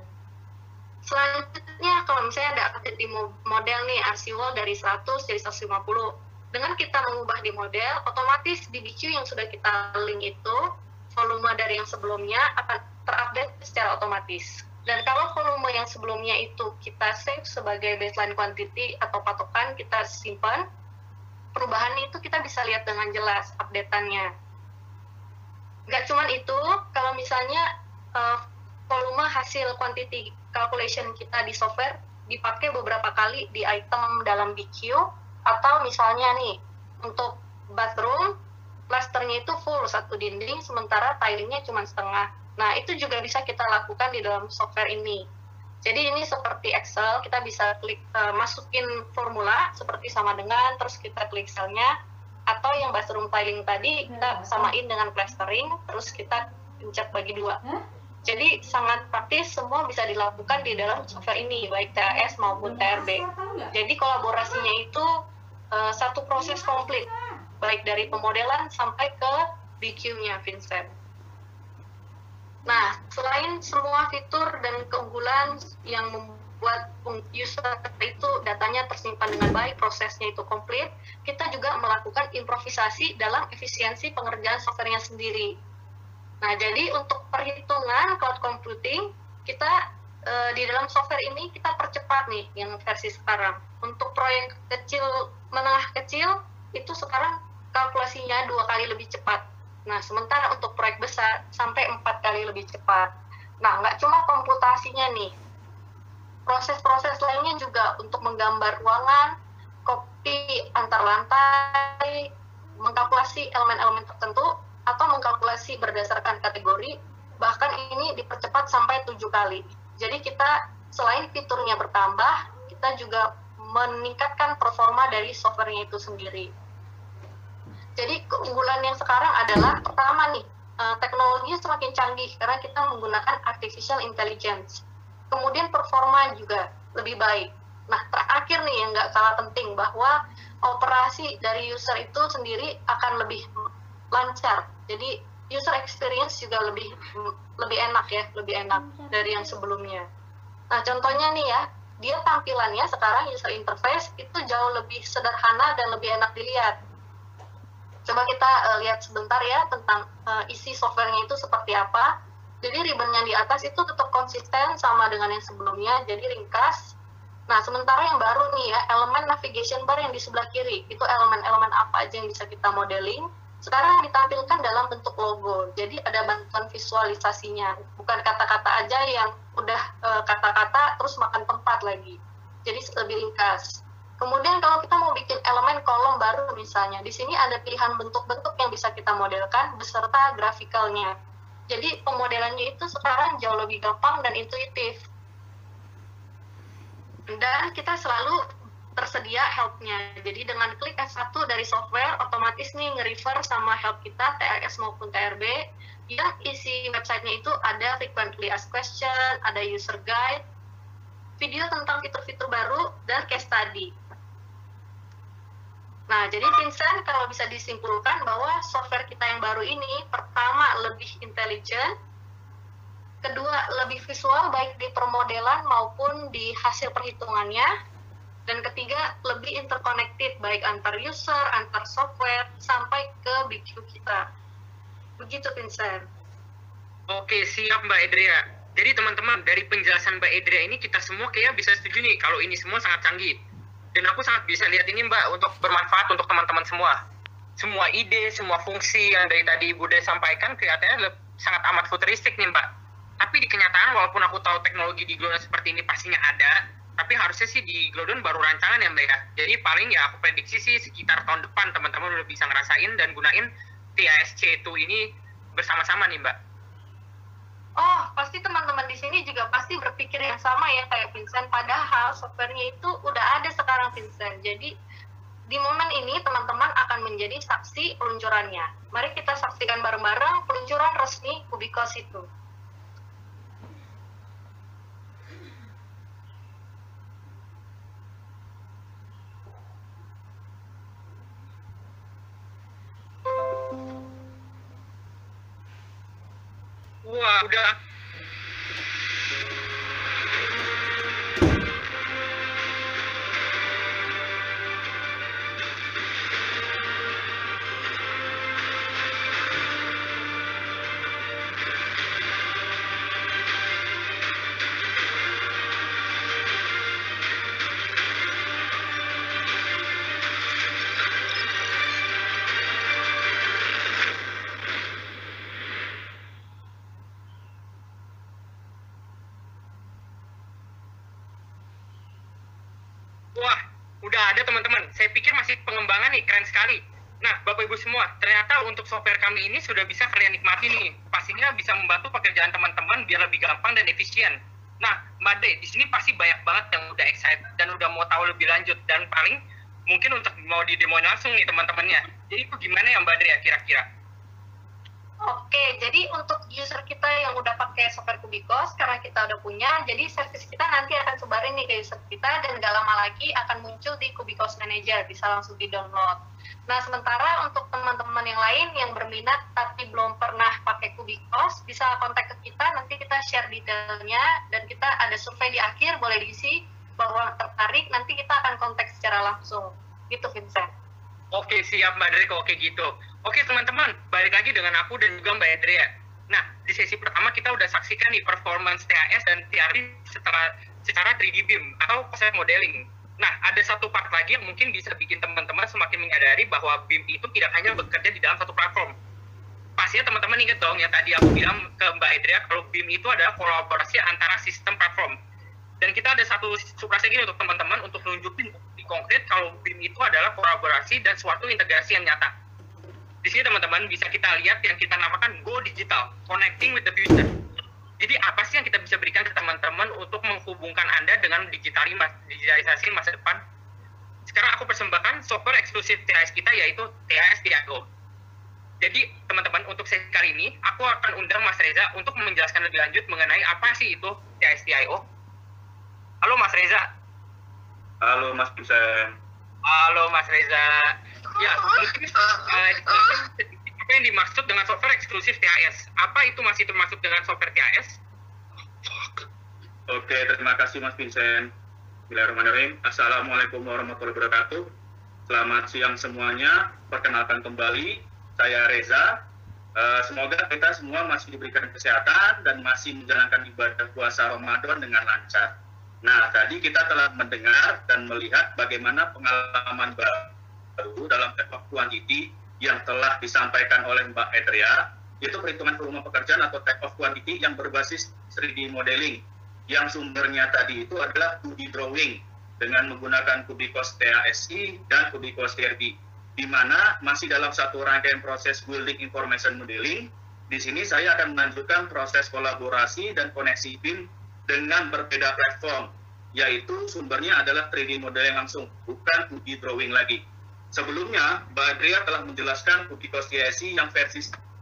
Selanjutnya, kalau misalnya ada update di model nih, RC wall dari 100 jadi 150. Dengan kita mengubah di model, otomatis di BQ yang sudah kita link itu, volume dari yang sebelumnya akan terupdate secara otomatis. Dan kalau volume yang sebelumnya itu kita save sebagai baseline quantity atau patokan, kita simpan, perubahan itu kita bisa lihat dengan jelas update-annya. Nggak cuma itu, kalau misalnya volume hasil quantity calculation kita di software dipakai beberapa kali di item dalam BQ, atau misalnya nih, untuk bathroom, plasternya itu full satu dinding, sementara tilingnya cuma setengah. Nah, itu juga bisa kita lakukan di dalam software ini. Jadi ini seperti Excel, kita bisa klik masukin formula seperti sama dengan, terus kita klik cell-nya, atau yang bathroom tiling tadi kita samain dengan plastering, terus kita pencet bagi dua. Jadi sangat praktis, semua bisa dilakukan di dalam software ini, baik TAS maupun TRB. Jadi kolaborasinya itu satu proses komplit, baik dari pemodelan sampai ke BQ-nya, Vincent. Nah, selain semua fitur dan keunggulan yang membuat user itu datanya tersimpan dengan baik, prosesnya itu komplit, kita juga melakukan improvisasi dalam efisiensi pengerjaan softwarenya sendiri. Nah, jadi untuk perhitungan cloud computing, kita di dalam software ini kita percepat nih yang versi sekarang. Untuk proyek kecil, menengah kecil, itu sekarang kalkulasinya 2 kali lebih cepat. Nah, sementara untuk proyek besar sampai 4 kali lebih cepat. Nah, nggak cuma komputasinya nih, proses-proses lainnya juga untuk menggambar ruangan, copy antar lantai, mengkalkulasi elemen-elemen tertentu, atau mengkalkulasi berdasarkan kategori, bahkan ini dipercepat sampai 7 kali. Jadi kita selain fiturnya bertambah, kita juga meningkatkan performa dari softwarenya itu sendiri. Jadi keunggulan yang sekarang adalah, pertama nih, teknologinya semakin canggih karena kita menggunakan artificial intelligence. Kemudian performa juga lebih baik. Nah, terakhir nih yang nggak kalah penting, bahwa operasi dari user itu sendiri akan lebih lancar. Jadi user experience juga lebih enak ya, lebih enak dari yang sebelumnya. Nah, contohnya nih ya, dia tampilannya sekarang user interface itu jauh lebih sederhana dan lebih enak dilihat. Coba kita lihat sebentar ya tentang isi softwarenya itu seperti apa. Jadi ribbon yang di atas itu tetap konsisten sama dengan yang sebelumnya, jadi ringkas. Nah, sementara yang baru nih ya, elemen navigation bar yang di sebelah kiri, itu elemen-elemen apa aja yang bisa kita modeling, sekarang ditampilkan dalam bentuk logo. Jadi ada bantuan visualisasinya, bukan kata-kata aja yang udah kata-kata terus makan tempat lagi. Jadi lebih ringkas. Kemudian kalau kita mau bikin elemen kolom baru misalnya, di sini ada pilihan bentuk-bentuk yang bisa kita modelkan beserta grafikalnya. Jadi pemodelannya itu sekarang jauh lebih gampang dan intuitif. Dan kita selalu tersedia help-nya. Jadi dengan klik F1 dari software, otomatis nih nge-refer sama help kita, TAS maupun TRB, yang isi websitenya itu ada frequently asked question, ada user guide, video tentang fitur-fitur baru, dan case study. Nah, jadi Vincent, kalau bisa disimpulkan bahwa software kita yang baru ini, pertama, lebih intelijen, kedua, lebih visual, baik di permodelan maupun di hasil perhitungannya, Dan ketiga, lebih interconnected, baik antar user, antar software, sampai ke BQ kita. Begitu, Vincent. Oke, siap Mbak Edria. Jadi teman-teman, dari penjelasan Mbak Edria ini kita semua kayak bisa setuju nih kalau ini semua sangat canggih. Dan aku sangat bisa lihat ini Mbak untuk bermanfaat untuk teman-teman semua. Semua ide, semua fungsi yang dari tadi Ibu Dea sampaikan kelihatannya sangat amat futuristik nih Mbak. Tapi di kenyataan walaupun aku tahu teknologi di Glodon seperti ini pastinya ada, tapi harusnya sih di Glodon baru rancangan ya Mbak ya. Jadi paling ya aku prediksi sih sekitar tahun depan teman-teman udah bisa ngerasain dan gunain TASC2 ini bersama-sama nih Mbak. Oh, pasti teman-teman di sini juga pasti berpikir yang sama ya kayak Vincent. Padahal softwarenya itu udah ada sekarang Vincent. Jadi di momen ini teman-teman akan menjadi saksi peluncurannya. Mari kita saksikan bareng-bareng peluncuran resmi Kubikos itu. Wah, udah. Wah, udah ada teman-teman. Saya pikir masih pengembangan nih, keren sekali. Nah, Bapak Ibu semua, ternyata untuk software kami ini sudah bisa kalian nikmati nih. Pastinya bisa membantu pekerjaan teman-teman biar lebih gampang dan efisien. Nah, Mbak De, di sini pasti banyak banget yang udah excited dan udah mau tahu lebih lanjut. Dan paling mungkin untuk mau didemoin langsung nih teman-temannya. Jadi itu gimana ya Mbak De ya kira-kira? Oke, jadi untuk user kita yang udah pakai software Kubikos, karena kita udah punya, jadi service kita nanti akan sebarin nih ke user kita, dan gak lama lagi akan muncul di Kubikos Manager, bisa langsung di-download. Nah, sementara untuk teman-teman yang lain yang berminat tapi belum pernah pakai Kubikos, bisa kontak ke kita, nanti kita share detailnya, dan kita ada survei di akhir, boleh diisi, bahwa tertarik, nanti kita akan kontak secara langsung. Gitu, Vincent. Oke, siap Mbak Dre, oke gitu. Oke teman-teman, balik lagi dengan aku dan juga Mbak Edria. Nah, di sesi pertama kita udah saksikan nih performance TAS dan TRD secara 3D BIM atau konsep modeling. Nah, ada satu part lagi yang mungkin bisa bikin teman-teman semakin menyadari bahwa BIM itu tidak hanya bekerja di dalam satu platform. Pastinya teman-teman ingat dong yang tadi aku bilang ke Mbak Edria kalau BIM itu adalah kolaborasi antara sistem platform. Dan kita ada satu strategi untuk teman-teman untuk nunjukin di konkret kalau BIM itu adalah kolaborasi dan suatu integrasi yang nyata. Di sini teman-teman bisa kita lihat yang kita namakan Go Digital, Connecting with the Future. Jadi apa sih yang kita bisa berikan ke teman-teman untuk menghubungkan Anda dengan digitalisasi masa depan? Sekarang aku persembahkan software eksklusif TAS kita yaitu TAS.io. Jadi teman-teman untuk sesi kali ini aku akan undang Mas Reza untuk menjelaskan lebih lanjut mengenai apa sih itu TAS.io. Halo Mas Reza. Halo Mas Vincent. Halo Mas Reza. Ya, mungkin apa yang dimaksud dengan software eksklusif TAS? Apa itu masih termasuk dengan software TAS? Oke, terima kasih Mas Vincent. Bismillahirrahmanirrahim. Assalamualaikum warahmatullahi wabarakatuh. Selamat siang semuanya. Perkenalkan kembali, saya Reza. Semoga kita semua masih diberikan kesehatan dan masih menjalankan ibadah puasa Ramadan dengan lancar. Nah, tadi kita telah mendengar dan melihat bagaimana pengalaman baru dalam Tech of Quantity yang telah disampaikan oleh Mbak Edria, yaitu perhitungan volume pekerjaan atau Tech of Quantity yang berbasis 3D modeling, yang sumbernya tadi itu adalah 2D drawing dengan menggunakan Kubikos TASI dan Kubikos TRD, di mana masih dalam satu rangkaian proses building information modeling. Di sini saya akan melanjutkan proses kolaborasi dan koneksi BIM dengan berbeda platform, yaitu sumbernya adalah 3D modeling langsung, bukan 2D drawing lagi. Sebelumnya, Mbak Adria telah menjelaskan Kubikos TASI yang versi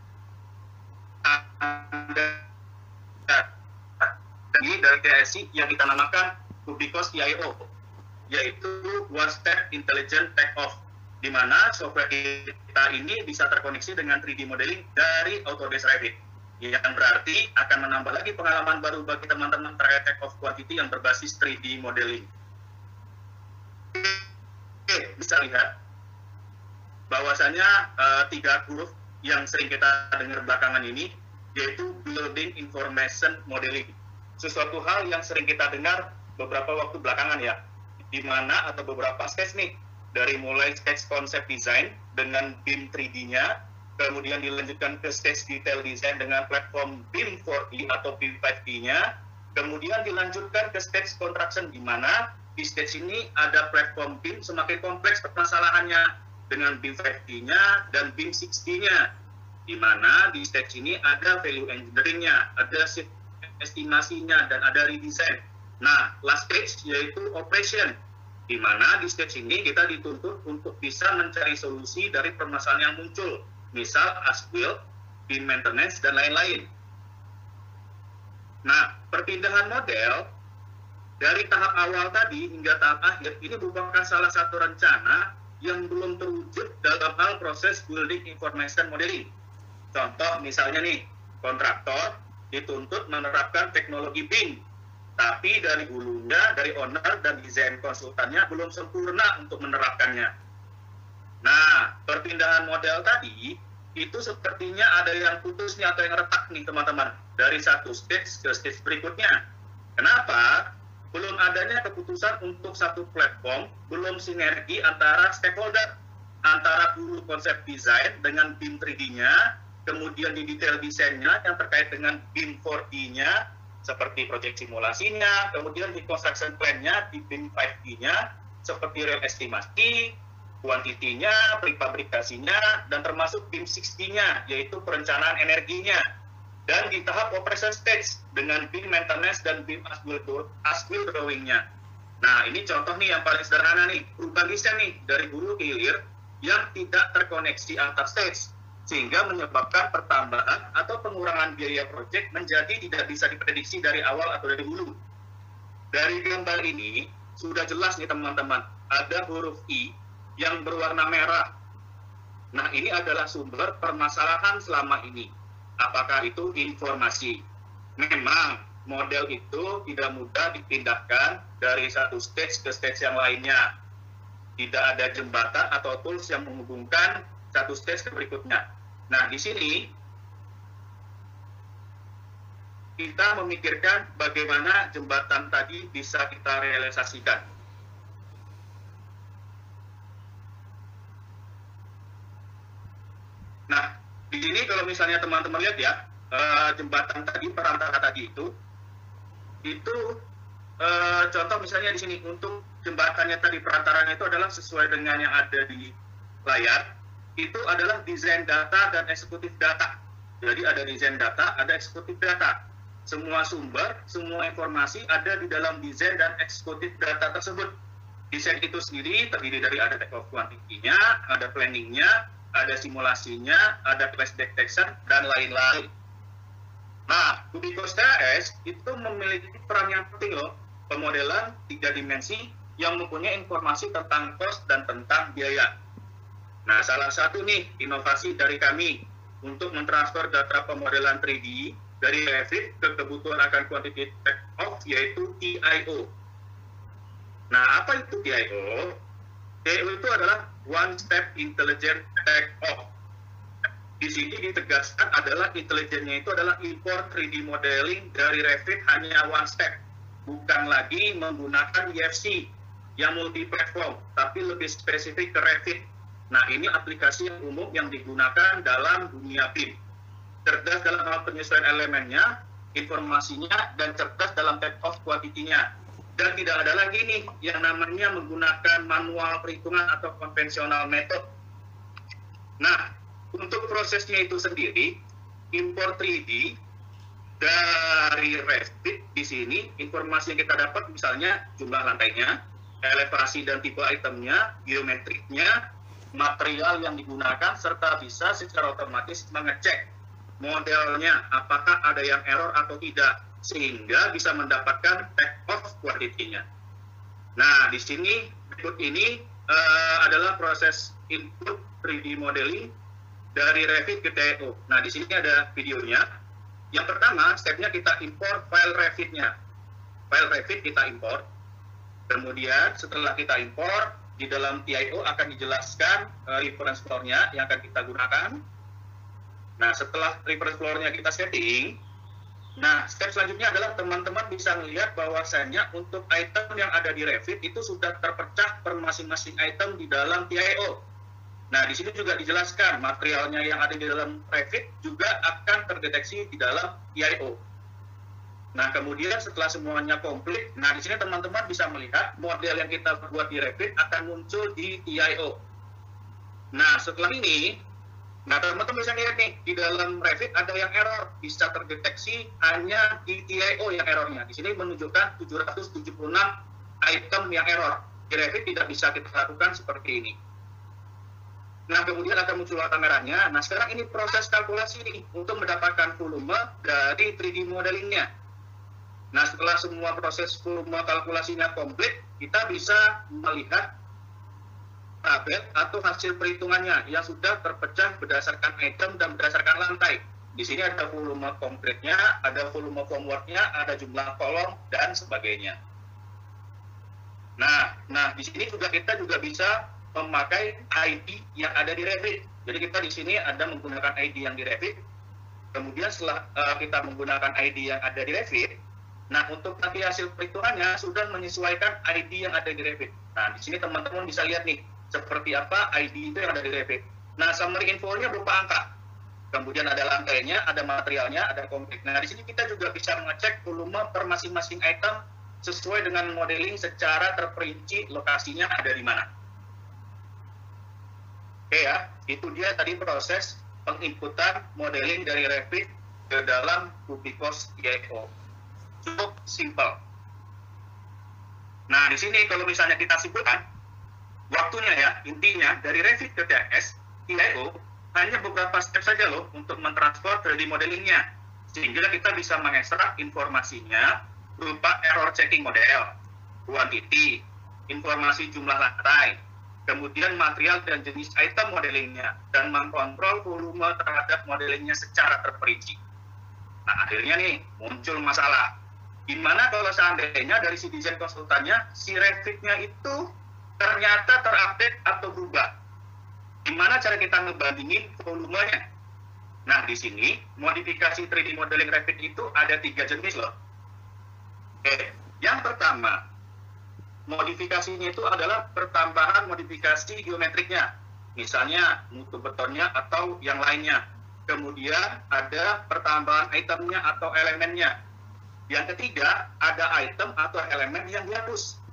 dari TASI yang kita namakan Kubikos TIO, yaitu One Step Intelligent Take-Off, di mana software kita ini bisa terkoneksi dengan 3D modeling dari Autodesk Revit, yang berarti akan menambah lagi pengalaman baru bagi teman-teman terkait Tech of Quantity yang berbasis 3D modeling. Oke, bisa lihat bahwasanya 3 huruf yang sering kita dengar belakangan ini, yaitu Building Information Modeling. Sesuatu hal yang sering kita dengar beberapa waktu belakangan ya, di mana ada beberapa stage nih, dari mulai stage konsep design dengan BIM 3D-nya, kemudian dilanjutkan ke stage detail design dengan platform BIM 4D atau BIM 5D-nya, kemudian dilanjutkan ke stage construction, di mana di stage ini ada platform BIM semakin kompleks permasalahannya dengan BIM 5D-nya dan BIM 6D-nya, di mana di stage ini ada value engineering-nya, ada estimasinya, dan ada redesign. Nah, last stage yaitu operation, di mana di stage ini kita dituntut untuk bisa mencari solusi dari permasalahan yang muncul, misal as-built, BIM maintenance, dan lain-lain. Nah, perpindahan model dari tahap awal tadi hingga tahap akhir ini merupakan salah satu rencana yang belum terwujud dalam hal proses building information modeling. Contoh misalnya nih, kontraktor dituntut menerapkan teknologi BIM, tapi dari hulunya, dari owner dan desain konsultannya belum sempurna untuk menerapkannya. Nah, perpindahan model tadi itu sepertinya ada yang putus nih atau yang retak nih teman-teman, dari satu stage ke stage berikutnya. Kenapa? Belum adanya keputusan untuk satu platform, belum sinergi antara stakeholder, antara guru konsep desain dengan BIM 3D-nya, kemudian di detail desainnya yang terkait dengan BIM 4D-nya, seperti proyek simulasinya, kemudian di construction plan-nya, di BIM 5D-nya, seperti real estimasi, kuantitinya, prefabrikasinya, dan termasuk BIM 6D-nya, yaitu perencanaan energinya. Dan di tahap operation stage dengan BIM maintenance dan BIM as-built drawing-nya. Nah, ini contoh nih yang paling sederhana nih, perubahan desain nih dari hulu ke hilir yang tidak terkoneksi antar stage, sehingga menyebabkan pertambahan atau pengurangan biaya proyek menjadi tidak bisa diprediksi dari awal atau dari hulu. Dari gambar ini sudah jelas nih teman-teman, ada huruf I yang berwarna merah. Nah, ini adalah sumber permasalahan selama ini. Apakah itu informasi? Memang model itu tidak mudah dipindahkan dari satu stage ke stage yang lainnya. Tidak ada jembatan atau tools yang menghubungkan satu stage ke berikutnya. Nah, di sini kita memikirkan bagaimana jembatan tadi bisa kita realisasikan. Nah, di sini kalau misalnya teman-teman lihat ya, jembatan tadi, perantara tadi itu contoh misalnya di sini untuk jembatannya tadi, perantaranya itu adalah sesuai dengan yang ada di layar, itu adalah desain data dan eksekutif data. Jadi ada desain data, ada eksekutif data. Semua sumber, semua informasi ada di dalam desain dan eksekutif data tersebut. Desain itu sendiri terdiri dari ada take off quantity-nya, ada planning-nya, ada simulasinya, ada clash detection, dan lain-lain. Nah, Kubikos TAS itu memiliki peran yang penting loh, pemodelan 3 dimensi yang mempunyai informasi tentang cost dan tentang biaya. Nah, salah satu nih inovasi dari kami untuk mentransfer data pemodelan 3D dari Revit ke kebutuhan akan quantity take-off, yaitu TIO. Nah, apa itu TIO? TIO itu adalah One Step Intelligent Take-off. Di sini ditegaskan adalah intelijennya itu adalah import 3D modeling dari Revit hanya one step, bukan lagi menggunakan EFC yang multi-platform, tapi lebih spesifik ke Revit. Nah, ini aplikasi yang umum yang digunakan dalam dunia BIM. Cerdas dalam hal penyesuaian elemennya, informasinya, dan cerdas dalam take-off quantity-nya. Dan tidak ada lagi nih yang namanya menggunakan manual perhitungan atau konvensional method. Nah, untuk prosesnya itu sendiri, import 3D dari Revit di sini, informasi yang kita dapat misalnya jumlah lantainya, elevasi dan tipe itemnya, geometriknya, material yang digunakan, serta bisa secara otomatis mengecek modelnya apakah ada yang error atau tidak, sehingga bisa mendapatkan take-off quantity-nya. Nah, di sini berikut ini adalah proses input 3D modeling dari Revit ke TIO. Nah, di sini ada videonya. Yang pertama, stepnya kita import file Revit-nya. File Revit kita import. Kemudian setelah kita impor, di dalam TIO akan dijelaskan reference floor-nya yang akan kita gunakan. Nah, setelah reference floor-nya kita setting, nah, step selanjutnya adalah teman-teman bisa melihat bahwasannya untuk item yang ada di Revit itu sudah terpecah per masing-masing item di dalam TIO. Nah, di sini juga dijelaskan materialnya yang ada di dalam Revit juga akan terdeteksi di dalam TIO. Nah, kemudian setelah semuanya komplit, nah di sini teman-teman bisa melihat model yang kita buat di Revit akan muncul di TIO. Nah, setelah ini, nah teman-teman bisa lihat nih, di dalam Revit ada yang error, bisa terdeteksi hanya di TIO yang errornya. Di sini menunjukkan 776 item yang error. Di Revit tidak bisa kita lakukan seperti ini. Nah, kemudian akan muncul kameranya. Nah, sekarang ini proses kalkulasi nih, untuk mendapatkan volume dari 3D modelingnya. Nah, setelah semua proses volume kalkulasinya komplit, kita bisa melihat tabel atau hasil perhitungannya yang sudah terpecah berdasarkan item dan berdasarkan lantai. Di sini ada volume konkretnya, ada volume formwork-nya, ada jumlah kolom, dan sebagainya. Nah, di sini juga kita juga bisa memakai ID yang ada di Revit. Jadi kita di sini ada menggunakan ID yang di Revit. Kemudian setelah kita menggunakan ID yang ada di Revit, nah, untuk nanti hasil perhitungannya sudah menyesuaikan ID yang ada di Revit. Nah, di sini teman-teman bisa lihat nih, seperti apa ID itu yang ada di Revit. Nah, summary info-nya berupa angka. Kemudian ada lantainya, ada materialnya, ada konkret. Nah, di sini kita juga bisa mengecek volume per masing-masing item sesuai dengan modeling secara terperinci lokasinya ada di mana. Oke ya, itu dia tadi proses penginputan modeling dari Revit ke dalam Kubikos TIO. Cukup simpel. Nah, di sini kalau misalnya kita simpulkan, waktunya ya, intinya dari Revit ke TIO hanya beberapa step saja loh untuk mentransfer 3D modelingnya, sehingga kita bisa mengekstrak informasinya berupa error checking model, quantity, informasi jumlah lantai, kemudian material dan jenis item modelingnya, dan mengkontrol volume terhadap modelingnya secara terperinci. Nah, akhirnya nih muncul masalah. Gimana kalau seandainya dari si desain konsultannya, si Revit-nya itu ternyata terupdate atau berubah? Gimana cara kita ngebandingin volumenya? Nah, di sini modifikasi 3D modeling Revit itu ada 3 jenis loh. Oke, yang pertama, modifikasinya itu adalah pertambahan modifikasi geometriknya. Misalnya mutu betonnya atau yang lainnya. Kemudian ada pertambahan itemnya atau elemennya. Yang ketiga, ada item atau elemen yang dihapus.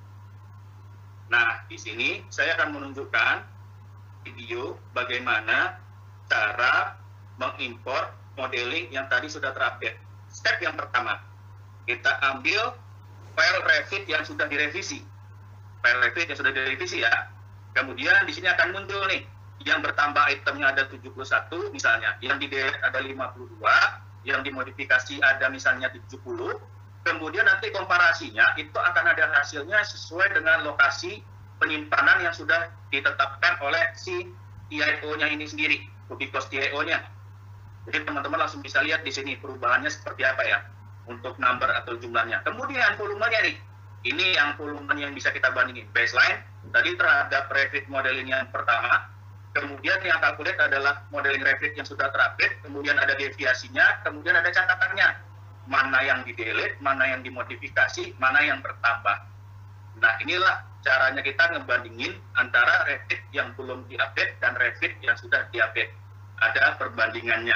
Nah, di sini saya akan menunjukkan video bagaimana cara mengimpor modeling yang tadi sudah terupdate. Step yang pertama, kita ambil file Revit yang sudah direvisi. File Revit yang sudah direvisi ya. Kemudian di sini akan muncul nih, yang bertambah itemnya ada 71 misalnya, yang di delete ada 52, yang dimodifikasi ada misalnya 70, kemudian nanti komparasinya itu akan ada hasilnya sesuai dengan lokasi penyimpanan yang sudah ditetapkan oleh si TIO-nya ini sendiri, Kubikos TIO-nya. Jadi teman-teman langsung bisa lihat di sini perubahannya seperti apa ya, untuk number atau jumlahnya. Kemudian volumenya nih, ini yang volume yang bisa kita bandingin. Baseline, tadi terhadap Revit modeling yang pertama, kemudian yang calculate adalah modeling Revit yang sudah terupdate, kemudian ada deviasinya, kemudian ada catatannya. Mana yang di-delete, mana yang dimodifikasi, mana yang bertambah. Nah, inilah caranya kita ngebandingin antara Revit yang belum di-update dan Revit yang sudah di-update. Ada perbandingannya.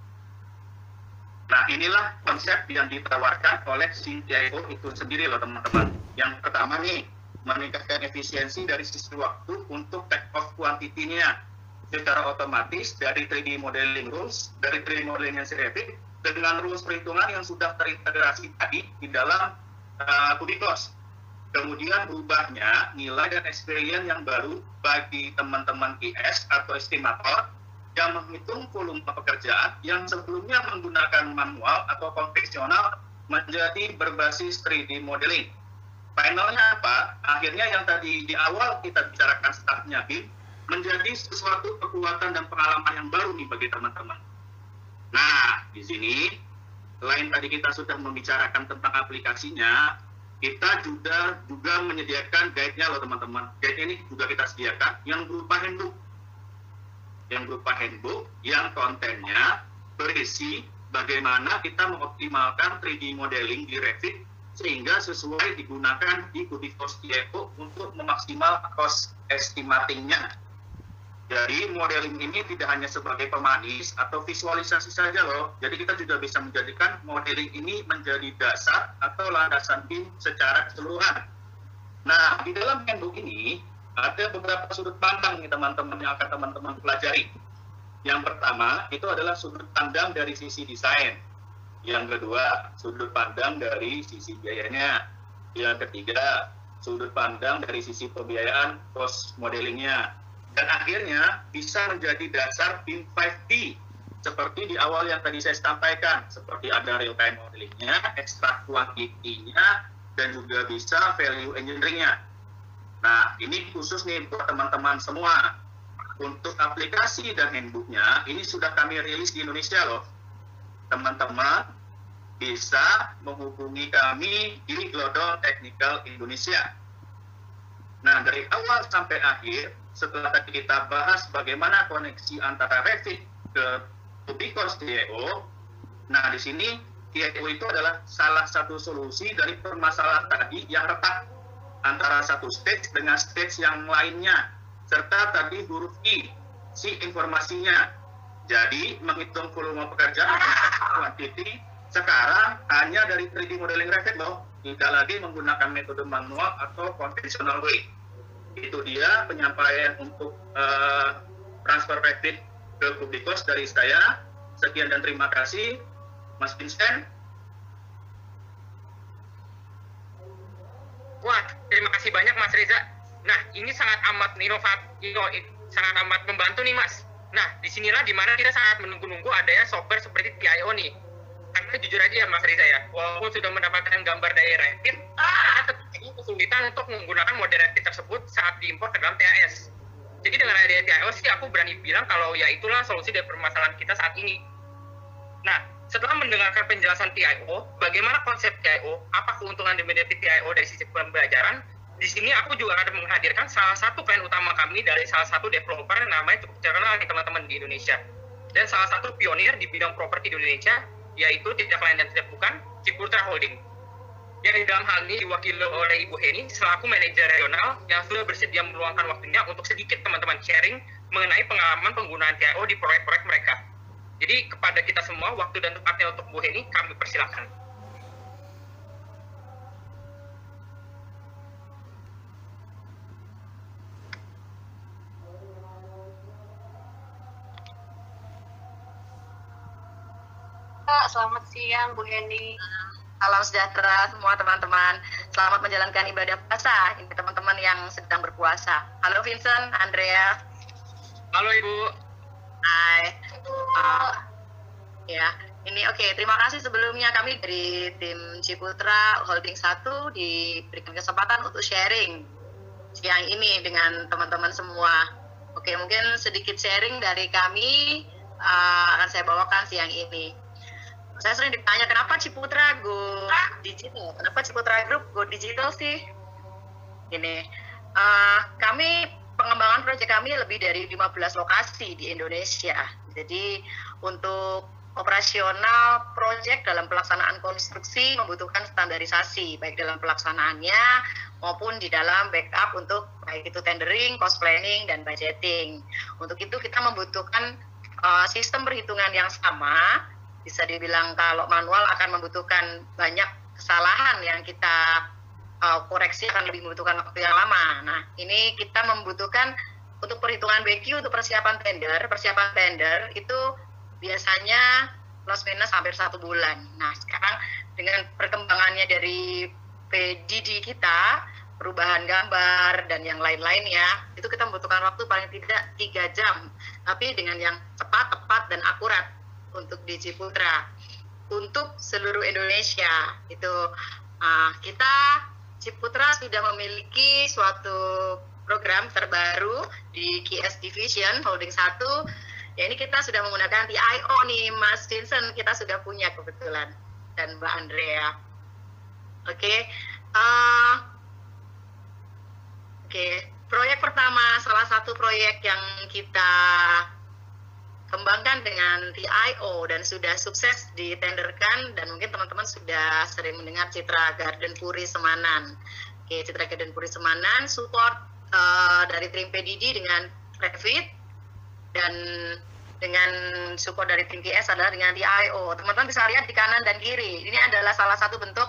Nah, inilah konsep yang ditawarkan oleh si TIO itu sendiri loh teman-teman. Yang pertama nih, meningkatkan efisiensi dari sisi waktu untuk take off quantity-nya secara otomatis dari 3D modeling rules, dari 3D modeling yang Revit dengan rules perhitungan yang sudah terintegrasi tadi di dalam Kubikos. Kemudian berubahnya nilai dan experience yang baru bagi teman-teman IS atau estimator yang menghitung volume pekerjaan yang sebelumnya menggunakan manual atau konvensional menjadi berbasis 3D modeling. Finalnya apa? Akhirnya yang tadi di awal kita bicarakan startnya BIM menjadi sesuatu kekuatan dan pengalaman yang baru nih bagi teman-teman. Nah, di sini selain tadi kita sudah membicarakan tentang aplikasinya, kita juga menyediakan guide-nya loh teman-teman. Guide ini juga kita sediakan yang berupa handbook yang kontennya berisi bagaimana kita mengoptimalkan 3D modeling di Revit sehingga sesuai digunakan di Kubikos TIO untuk memaksimal cost estimating-nya. Jadi modeling ini tidak hanya sebagai pemanis atau visualisasi saja loh. Jadi kita juga bisa menjadikan modeling ini menjadi dasar atau landasan BIM secara keseluruhan. Nah, di dalam handbook ini ada beberapa sudut pandang nih teman-teman yang akan teman-teman pelajari. Yang pertama itu adalah sudut pandang dari sisi desain. Yang kedua, sudut pandang dari sisi biayanya. Yang ketiga, sudut pandang dari sisi pembiayaan cost modelingnya. Dan akhirnya bisa menjadi dasar BIM 5D seperti di awal yang tadi saya sampaikan, seperti ada real time modelingnya, extract quantity-nya, dan juga bisa value engineering-nya. Nah, ini khusus nih buat teman-teman semua. Untuk aplikasi dan handbook-nya, ini sudah kami rilis di Indonesia loh. Teman-teman bisa menghubungi kami di Glodok Technical Indonesia. Nah, dari awal sampai akhir, setelah tadi kita bahas bagaimana koneksi antara Revit ke Kubikos TIO, nah di sini TIO itu adalah salah satu solusi dari permasalahan tadi yang retak antara satu stage dengan stage yang lainnya, serta tadi huruf I, si informasinya. Jadi, menghitung volume pekerjaan quantity sekarang hanya dari 3D modeling Revit loh, tidak lagi menggunakan metode manual atau conventional way. Itu dia penyampaian untuk transfer Revit ke Kubikos dari saya. Sekian dan terima kasih, Mas Vincent. Wah, terima kasih banyak Mas Reza. Nah, ini sangat amat inovatif, sangat amat membantu nih Mas. Nah, disinilah dimana kita sangat menunggu-nunggu adanya software seperti TIO nih. Karena jujur aja ya Mas Reza ya, walaupun sudah mendapatkan gambar dari Revit, tetap kesulitan untuk menggunakan model Revit tersebut saat diimpor ke dalam TAS. Jadi dengan adanya TIO sih aku berani bilang kalau ya itulah solusi dari permasalahan kita saat ini. Nah, setelah mendengarkan penjelasan TIO, bagaimana konsep TIO, apa keuntungan dan benefit TIO dari sisi pembelajaran, di sini aku juga akan menghadirkan salah satu klien utama kami dari salah satu developer yang namanya cukup terkenal nih teman-teman di Indonesia. Dan salah satu pionir di bidang properti di Indonesia, yaitu tidak lain dan tidak bukan Ciputra Holding. Yang dalam hal ini diwakili oleh Ibu Heni selaku manajer regional yang sudah bersedia meluangkan waktunya untuk sedikit teman-teman sharing mengenai pengalaman penggunaan TIO di proyek-proyek mereka. Jadi kepada kita semua, waktu dan tempatnya untuk Bu Heni kami persilahkan. Selamat siang Bu Heni. Salam sejahtera semua teman-teman. Selamat menjalankan ibadah puasa. Ini teman-teman yang sedang berpuasa. Halo Vincent, Andrea. Halo Ibu. Hai. Ya, ini oke. Terima kasih sebelumnya kami dari tim Ciputra Holding 1 diberikan kesempatan untuk sharing siang ini dengan teman-teman semua. Oke, mungkin sedikit sharing dari kami akan saya bawakan siang ini. Saya sering ditanya kenapa Ciputra go digital, kenapa Ciputra Group go digital sih? Ini kami pengembangan proyek kami lebih dari 15 lokasi di Indonesia. Jadi untuk operasional proyek dalam pelaksanaan konstruksi membutuhkan standarisasi baik dalam pelaksanaannya maupun di dalam backup untuk baik itu tendering, cost planning dan budgeting. Untuk itu kita membutuhkan sistem perhitungan yang sama. Bisa dibilang kalau manual akan membutuhkan banyak kesalahan yang kita koreksi akan lebih membutuhkan waktu yang lama. Nah, ini kita membutuhkan untuk perhitungan BQ untuk persiapan tender itu biasanya plus minus hampir 1 bulan. Nah, sekarang dengan perkembangannya dari PDD kita, perubahan gambar dan yang lain-lainnya, itu kita membutuhkan waktu paling tidak 3 jam, tapi dengan yang cepat, tepat, dan akurat untuk di Ciputra. Untuk seluruh Indonesia, itu kita Ciputra sudah memiliki suatu program terbaru di KS Division Holding 1. Ya, ini kita sudah menggunakan TIO nih, Mas Vincent, kita sudah punya kebetulan, dan Mbak Andrea. Oke, Oke, proyek pertama, salah satu proyek yang kita kembangkan dengan TIO dan sudah sukses ditenderkan, dan mungkin teman-teman sudah sering mendengar Citra Garden Puri Semanan. Oke, Citra Garden Puri Semanan support dari tim PDD dengan Revit, dan dengan support dari tim PS adalah dengan TIO. Teman-teman bisa lihat di kanan dan kiri, ini adalah salah satu bentuk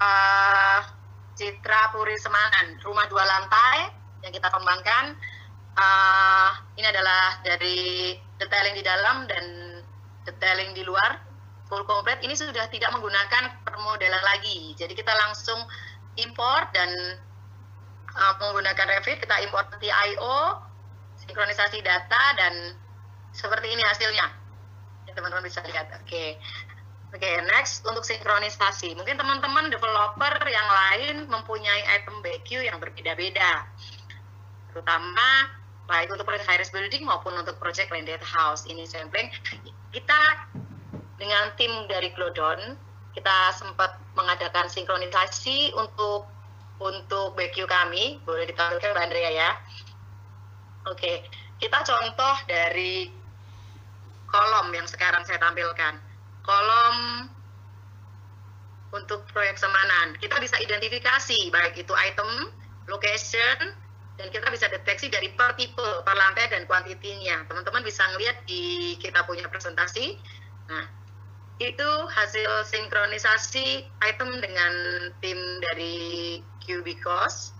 Citra Puri Semanan, rumah 2 lantai yang kita kembangkan. Ini adalah dari detailing di dalam dan detailing di luar, full komplit. Ini sudah tidak menggunakan permodelan lagi, jadi kita langsung import dan menggunakan Revit. Kita import TIO, sinkronisasi data, dan seperti ini hasilnya. Teman-teman bisa lihat. Oke, next untuk sinkronisasi. Mungkin teman-teman developer yang lain mempunyai item BQ yang berbeda-beda, terutama baik untuk project high-rise building maupun untuk project landed house. Ini sampling. Kita dengan tim dari Glodon, kita sempat mengadakan sinkronisasi untuk BQ kami. Boleh ditampilkan Mbak Andrea ya. Oke, kita contoh dari kolom yang sekarang saya tampilkan. Kolom untuk proyek Semanan, kita bisa identifikasi baik itu item, location, dan kita bisa deteksi dari per tipe, per lantai, dan kuantitinya. Teman-teman bisa ngelihat di kita punya presentasi. Nah, itu hasil sinkronisasi item dengan tim dari Cubicos.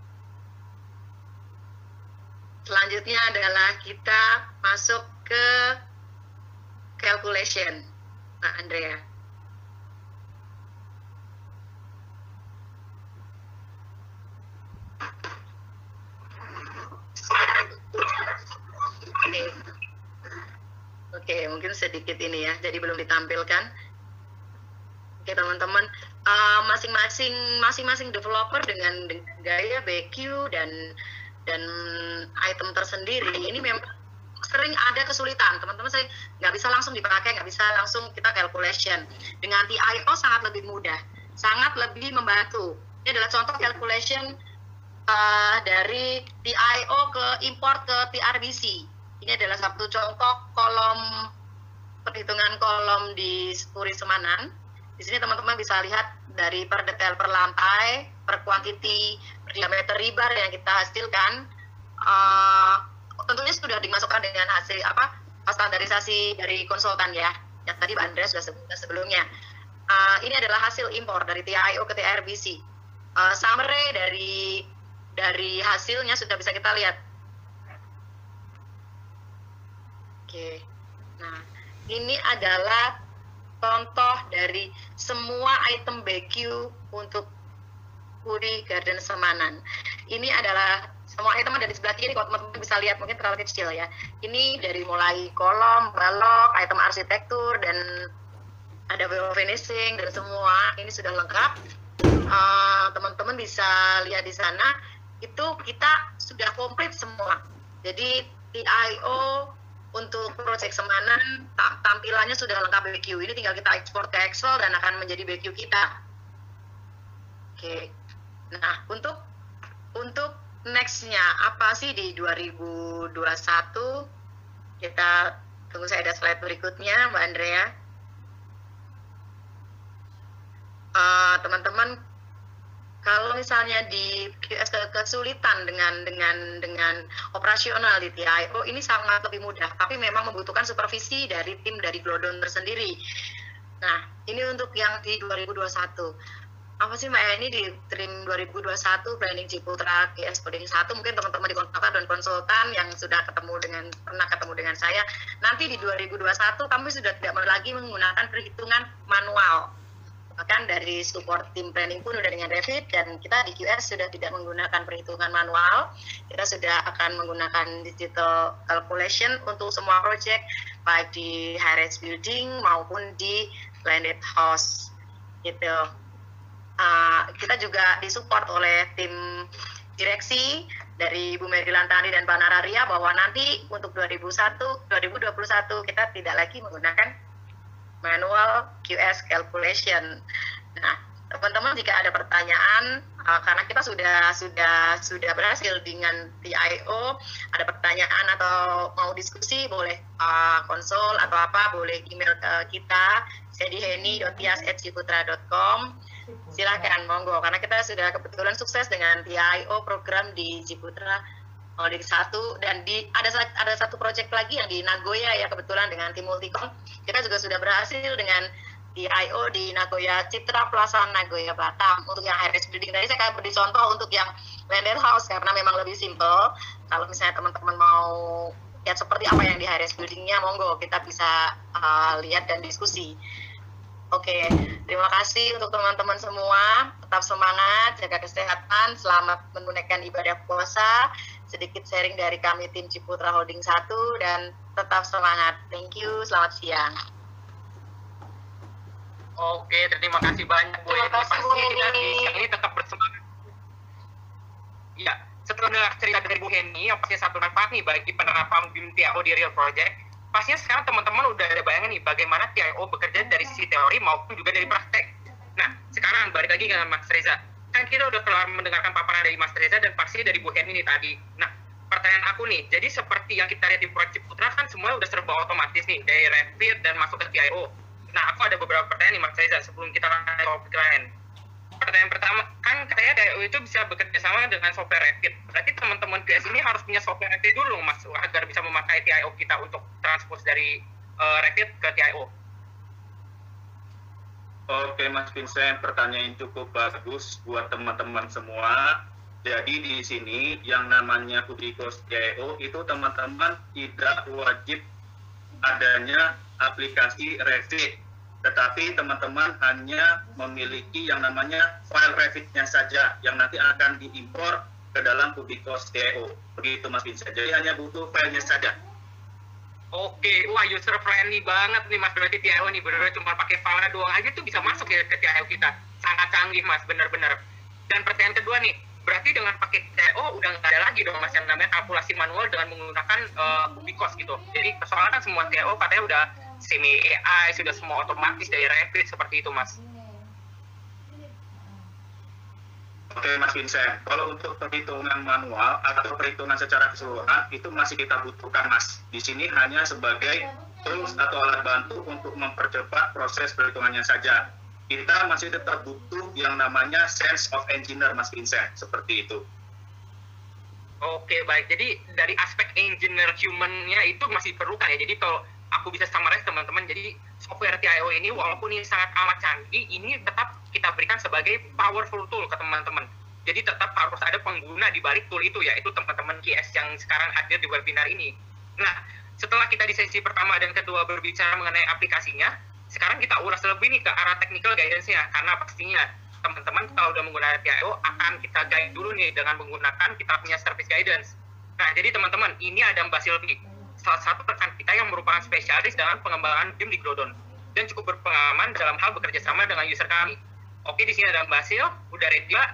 Selanjutnya adalah kita masuk ke calculation, Pak Andrea. Oke, mungkin sedikit ini ya, jadi belum ditampilkan. Oke teman-teman, masing-masing developer dengan gaya BQ dan item tersendiri, ini memang sering ada kesulitan. Teman-teman, saya nggak bisa langsung dipakai, nggak bisa langsung kita calculation. Dengan TIO sangat lebih mudah, sangat lebih membantu. Ini adalah contoh calculation dari TIO ke import ke TRBC. Ini adalah satu contoh kolom perhitungan kolom di Puri Semanan. Di sini teman-teman bisa lihat dari per detail per lantai, per quantity, per diameter rebar yang kita hasilkan. Tentunya sudah dimasukkan dengan hasil standarisasi dari konsultan ya, yang tadi Mbak Andrea sudah sebutkan sebelumnya. Ini adalah hasil impor dari TIO ke TRBC. Summary dari hasilnya sudah bisa kita lihat. Oke, nah ini adalah contoh dari semua item BQ untuk Puri Garden Semanan. Ini adalah semua item ada di sebelah kiri, kalau teman-teman bisa lihat, mungkin terlalu kecil ya. Ini dari mulai kolom, balok, item arsitektur, dan ada finishing, dan semua ini sudah lengkap. Teman-teman bisa lihat di sana, itu kita sudah komplit semua. Jadi TIO untuk project Semanan tampilannya sudah lengkap BQ. Ini tinggal kita ekspor ke Excel dan akan menjadi BQ kita. Oke. Nah, untuk next-nya apa sih di 2021? Kita tunggu, saya ada slide berikutnya, Mbak Andrea. Teman-teman, kalau misalnya di QS kesulitan dengan operasional di TIO, ini sangat lebih mudah, tapi memang membutuhkan supervisi dari tim dari Glodon tersendiri. Nah, ini untuk yang di 2021. Apa sih Mbak ini di trim 2021 Branding Ciputra QS Coding 1, mungkin teman-teman di konsultan dan konsultan yang sudah pernah ketemu dengan saya, nanti di 2021 kami sudah tidak lagi menggunakan perhitungan manual. Bahkan dari support tim planning pun sudah dengan Revit, dan kita di QS sudah tidak menggunakan perhitungan manual. Kita sudah akan menggunakan digital calculation untuk semua project, baik di high-rise building maupun di landed house. Gitu. Kita juga disupport oleh tim direksi dari Bu Mary Lantani dan Pak Nararia, bahwa nanti untuk 2021 kita tidak lagi menggunakan manual QS calculation. Nah, teman-teman jika ada pertanyaan karena kita sudah berhasil dengan TIO. Ada pertanyaan atau mau diskusi boleh konsul atau apa, boleh email ke kita sediheni.tias@ciputra.com. Silahkan, monggo, karena kita sudah kebetulan sukses dengan TIO program di Ciputra Holding 1, dan ada satu proyek lagi yang di Nagoya ya, kebetulan dengan tim Multicom kita juga sudah berhasil dengan TIO di Nagoya Citra Plaza Nagoya Batam. Untuk yang high-rise building tadi saya beri contoh untuk yang landed house karena memang lebih simple. Kalau misalnya teman-teman mau lihat seperti apa yang di high-rise buildingnya, monggo kita bisa lihat dan diskusi. Oke, terima kasih untuk teman-teman semua. Tetap semangat, jaga kesehatan, selamat menunaikan ibadah puasa. Sedikit sharing dari kami tim Ciputra Holding 1 dan tetap semangat. Thank you, selamat siang. Oke, terima kasih banyak Bu Eni. Pastinya kita di siang ini tetap bersemangat. Iya, setelah dengar cerita dari Bu Eni, yang pastinya satu manfaat nih bagi penerapan BIM TIO di real project, pastinya sekarang teman-teman udah ada bayangan nih bagaimana TIO bekerja dari sisi teori maupun juga dari praktek. Nah, sekarang balik lagi ke Mas Reza. Kan kita udah kelar mendengarkan paparan dari Mas Reza dan pastinya dari Bu Eni nih tadi. Nah, pertanyaan aku nih, jadi seperti yang kita lihat di proyek Ciputra kan semuanya udah serba otomatis nih, dari Revit dan masuk ke TIO. Nah, aku ada beberapa pertanyaan nih Mas Reza sebelum kita lanjut ke topik lain. Pertanyaan pertama, kan katanya TIO itu bisa bekerja sama dengan software Revit. Berarti teman-teman PS ini harus punya software Revit dulu Mas, agar bisa memakai TIO kita untuk transpose dari Revit ke TIO. Oke Mas Vincent, pertanyaan cukup bagus buat teman-teman semua. Jadi di sini yang namanya Publikos TIO itu teman-teman tidak wajib adanya aplikasi Revit, tetapi teman-teman hanya memiliki yang namanya file Revit-nya saja yang nanti akan diimpor ke dalam Publikos TIO. Begitu Mas Vincent, jadi hanya butuh filenya saja. Oke, wah user friendly banget nih Mas, berarti TIO nih bener-bener cuma pakai file doang aja tuh bisa masuk ya ke TIO kita. Sangat canggih Mas, bener-bener. Dan pertanyaan kedua nih, berarti dengan pakai TIO udah nggak ada lagi dong Mas yang namanya kalkulasi manual dengan menggunakan Publikos gitu. Jadi soalnya kan semua TIO katanya udah semi AI, sudah semua otomatis dari Revit seperti itu Mas. Oke Mas Vincent, kalau untuk perhitungan manual atau perhitungan secara keseluruhan itu masih kita butuhkan Mas. Di sini hanya sebagai tools atau alat bantu untuk mempercepat proses perhitungannya saja. Kita masih tetap butuh yang namanya sense of engineer Mas Vincent, seperti itu. Oke baik, jadi dari aspek engineer human-nya itu masih diperlukan ya. Jadi kalau aku bisa summarize teman-teman, jadi software TIO ini walaupun ini sangat amat canggih, ini tetap kita berikan sebagai powerful tool ke teman-teman. Jadi tetap harus ada pengguna di balik tool itu, yaitu teman-teman GS yang sekarang hadir di webinar ini. Nah, setelah kita di sesi pertama dan kedua berbicara mengenai aplikasinya, sekarang kita ulas lebih nih ke arah technical guidance-nya, karena pastinya teman-teman kalau udah menggunakan TIO akan kita guide dulu nih dengan menggunakan kita punya service guidance. Nah, jadi teman-teman, ini ada Mbak Silvi, salah satu rekan kita yang merupakan spesialis dalam pengembangan BIM di Glodon dan cukup berpengalaman dalam hal bekerja sama dengan user kami. Oke, di sini ada Mbak Sil, udah ready Mbak?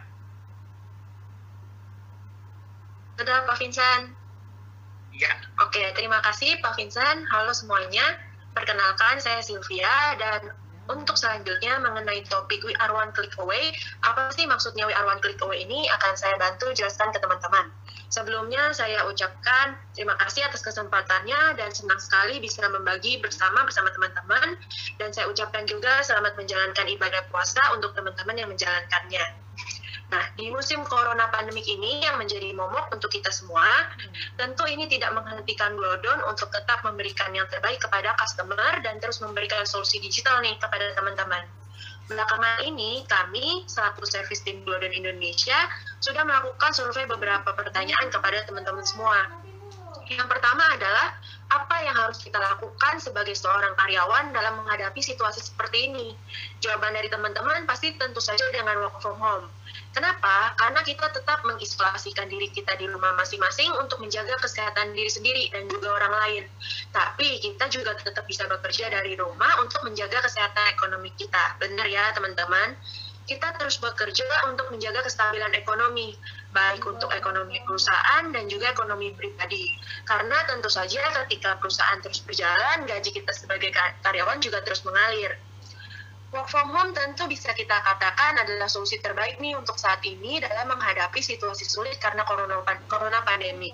Sudah Pak Vincent. Iya. Oke, terima kasih Pak Vincent. Halo semuanya. Perkenalkan, saya Sylvia, dan untuk selanjutnya mengenai topik We Are One Click Away, apa sih maksudnya We Are One Click Away ini akan saya bantu jelaskan ke teman-teman. Sebelumnya saya ucapkan terima kasih atas kesempatannya dan senang sekali bisa membagi bersama teman-teman, dan saya ucapkan juga selamat menjalankan ibadah puasa untuk teman-teman yang menjalankannya. Nah, di musim corona pandemik ini yang menjadi momok untuk kita semua, tentu ini tidak menghentikan Glodon untuk tetap memberikan yang terbaik kepada customer dan terus memberikan solusi digital nih kepada teman-teman. Belakangan ini, kami, selaku service tim Glodon Indonesia, sudah melakukan survei beberapa pertanyaan kepada teman-teman semua. Yang pertama adalah, apa yang harus kita lakukan sebagai seorang karyawan dalam menghadapi situasi seperti ini? Jawaban dari teman-teman pasti tentu saja dengan work from home. Kenapa? Karena kita tetap mengisolasikan diri kita di rumah masing-masing untuk menjaga kesehatan diri sendiri dan juga orang lain. Tapi kita juga tetap bisa bekerja dari rumah untuk menjaga kesehatan ekonomi kita. Benar ya teman-teman? Kita terus bekerja untuk menjaga kestabilan ekonomi, baik untuk ekonomi perusahaan dan juga ekonomi pribadi. Karena tentu saja ketika perusahaan terus berjalan, gaji kita sebagai karyawan juga terus mengalir. Work from home tentu bisa kita katakan adalah solusi terbaik nih untuk saat ini dalam menghadapi situasi sulit karena corona pandemi.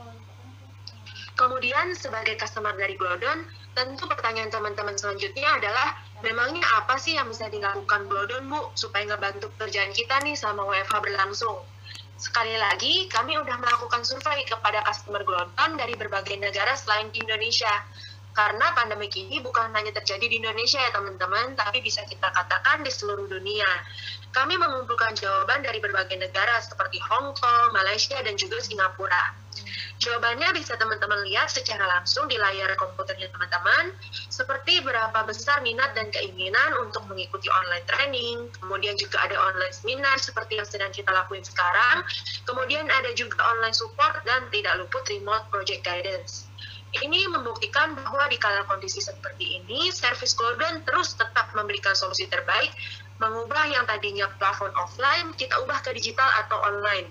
Kemudian sebagai customer dari Glodon, tentu pertanyaan teman-teman selanjutnya adalah, memangnya apa sih yang bisa dilakukan Glodon, Bu, supaya ngebantu pekerjaan kita nih sama WFH berlangsung? Sekali lagi, kami udah melakukan survei kepada customer Glodon dari berbagai negara selain di Indonesia. Karena pandemi ini bukan hanya terjadi di Indonesia ya teman-teman, tapi bisa kita katakan di seluruh dunia. Kami mengumpulkan jawaban dari berbagai negara seperti Hong Kong, Malaysia, dan juga Singapura. Jawabannya bisa teman-teman lihat secara langsung di layar komputernya teman-teman, seperti berapa besar minat dan keinginan untuk mengikuti online training, kemudian juga ada online seminar seperti yang sedang kita lakuin sekarang, kemudian ada juga online support dan tidak luput remote project guidance. Ini membuktikan bahwa di kala kondisi seperti ini, servis Glodon terus tetap memberikan solusi terbaik, mengubah yang tadinya plafon offline, kita ubah ke digital atau online.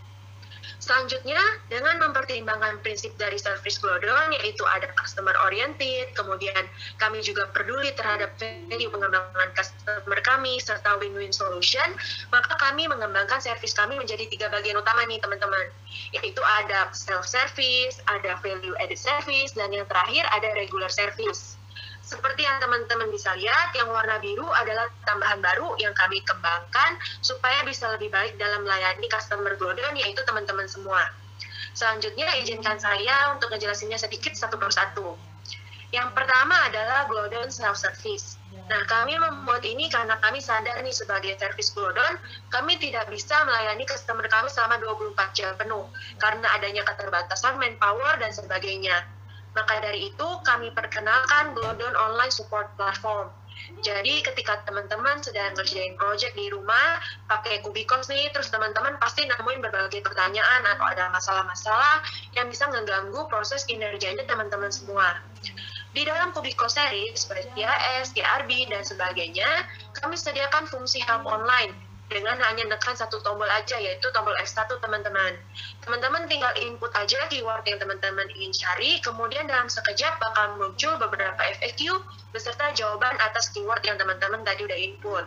Selanjutnya, dengan mempertimbangkan prinsip dari service Glodon, yaitu ada customer oriented, kemudian kami juga peduli terhadap value pengembangan customer kami, serta win-win solution, maka kami mengembangkan service kami menjadi 3 bagian utama nih teman-teman, yaitu ada self-service, ada value-added service, dan yang terakhir ada regular service. Seperti yang teman-teman bisa lihat, yang warna biru adalah tambahan baru yang kami kembangkan supaya bisa lebih baik dalam melayani customer Glodon, yaitu teman-teman semua. Selanjutnya, izinkan saya untuk ngejelasinnya sedikit satu persatu. Yang pertama adalah Glodon Self-Service. Nah, kami membuat ini karena kami sadar nih sebagai service Glodon, kami tidak bisa melayani customer kami selama 24 jam penuh, karena adanya keterbatasan manpower dan sebagainya. Maka dari itu, kami perkenalkan Glodon Online Support Platform. Jadi, ketika teman-teman sedang ngerjain project di rumah, pakai Kubikos nih, terus teman-teman pasti nemuin berbagai pertanyaan atau ada masalah-masalah yang bisa mengganggu proses kinerjanya teman-teman semua. Di dalam Kubikos series, seperti AS, KRB, dan sebagainya, kami sediakan fungsi help online dengan hanya menekan satu tombol aja, yaitu tombol F1 teman-teman. Teman-teman tinggal input aja keyword yang teman-teman ingin cari, kemudian dalam sekejap bakal muncul beberapa FAQ beserta jawaban atas keyword yang teman-teman tadi udah input.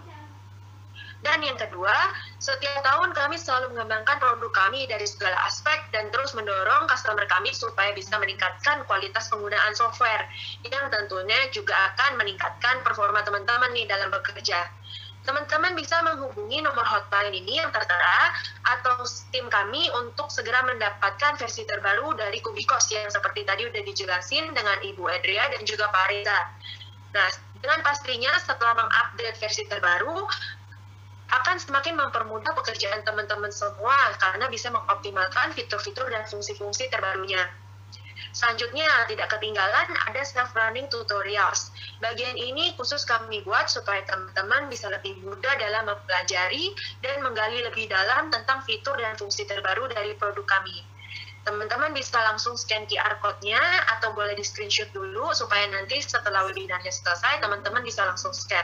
Dan yang kedua, setiap tahun kami selalu mengembangkan produk kami dari segala aspek dan terus mendorong customer kami supaya bisa meningkatkan kualitas penggunaan software yang tentunya juga akan meningkatkan performa teman-teman nih dalam bekerja. Teman-teman bisa menghubungi nomor hotline ini yang tertera atau tim kami untuk segera mendapatkan versi terbaru dari Kubikos yang seperti tadi udah dijelasin dengan Ibu Adria dan juga Pak Reza. Nah, dengan pastinya setelah mengupdate versi terbaru, akan semakin mempermudah pekerjaan teman-teman semua karena bisa mengoptimalkan fitur-fitur dan fungsi-fungsi terbarunya. Selanjutnya, tidak ketinggalan ada self-running tutorials. Bagian ini khusus kami buat supaya teman-teman bisa lebih mudah dalam mempelajari dan menggali lebih dalam tentang fitur dan fungsi terbaru dari produk kami. Teman-teman bisa langsung scan QR code-nya atau boleh di-screenshot dulu supaya nanti setelah webinarnya selesai, teman-teman bisa langsung scan.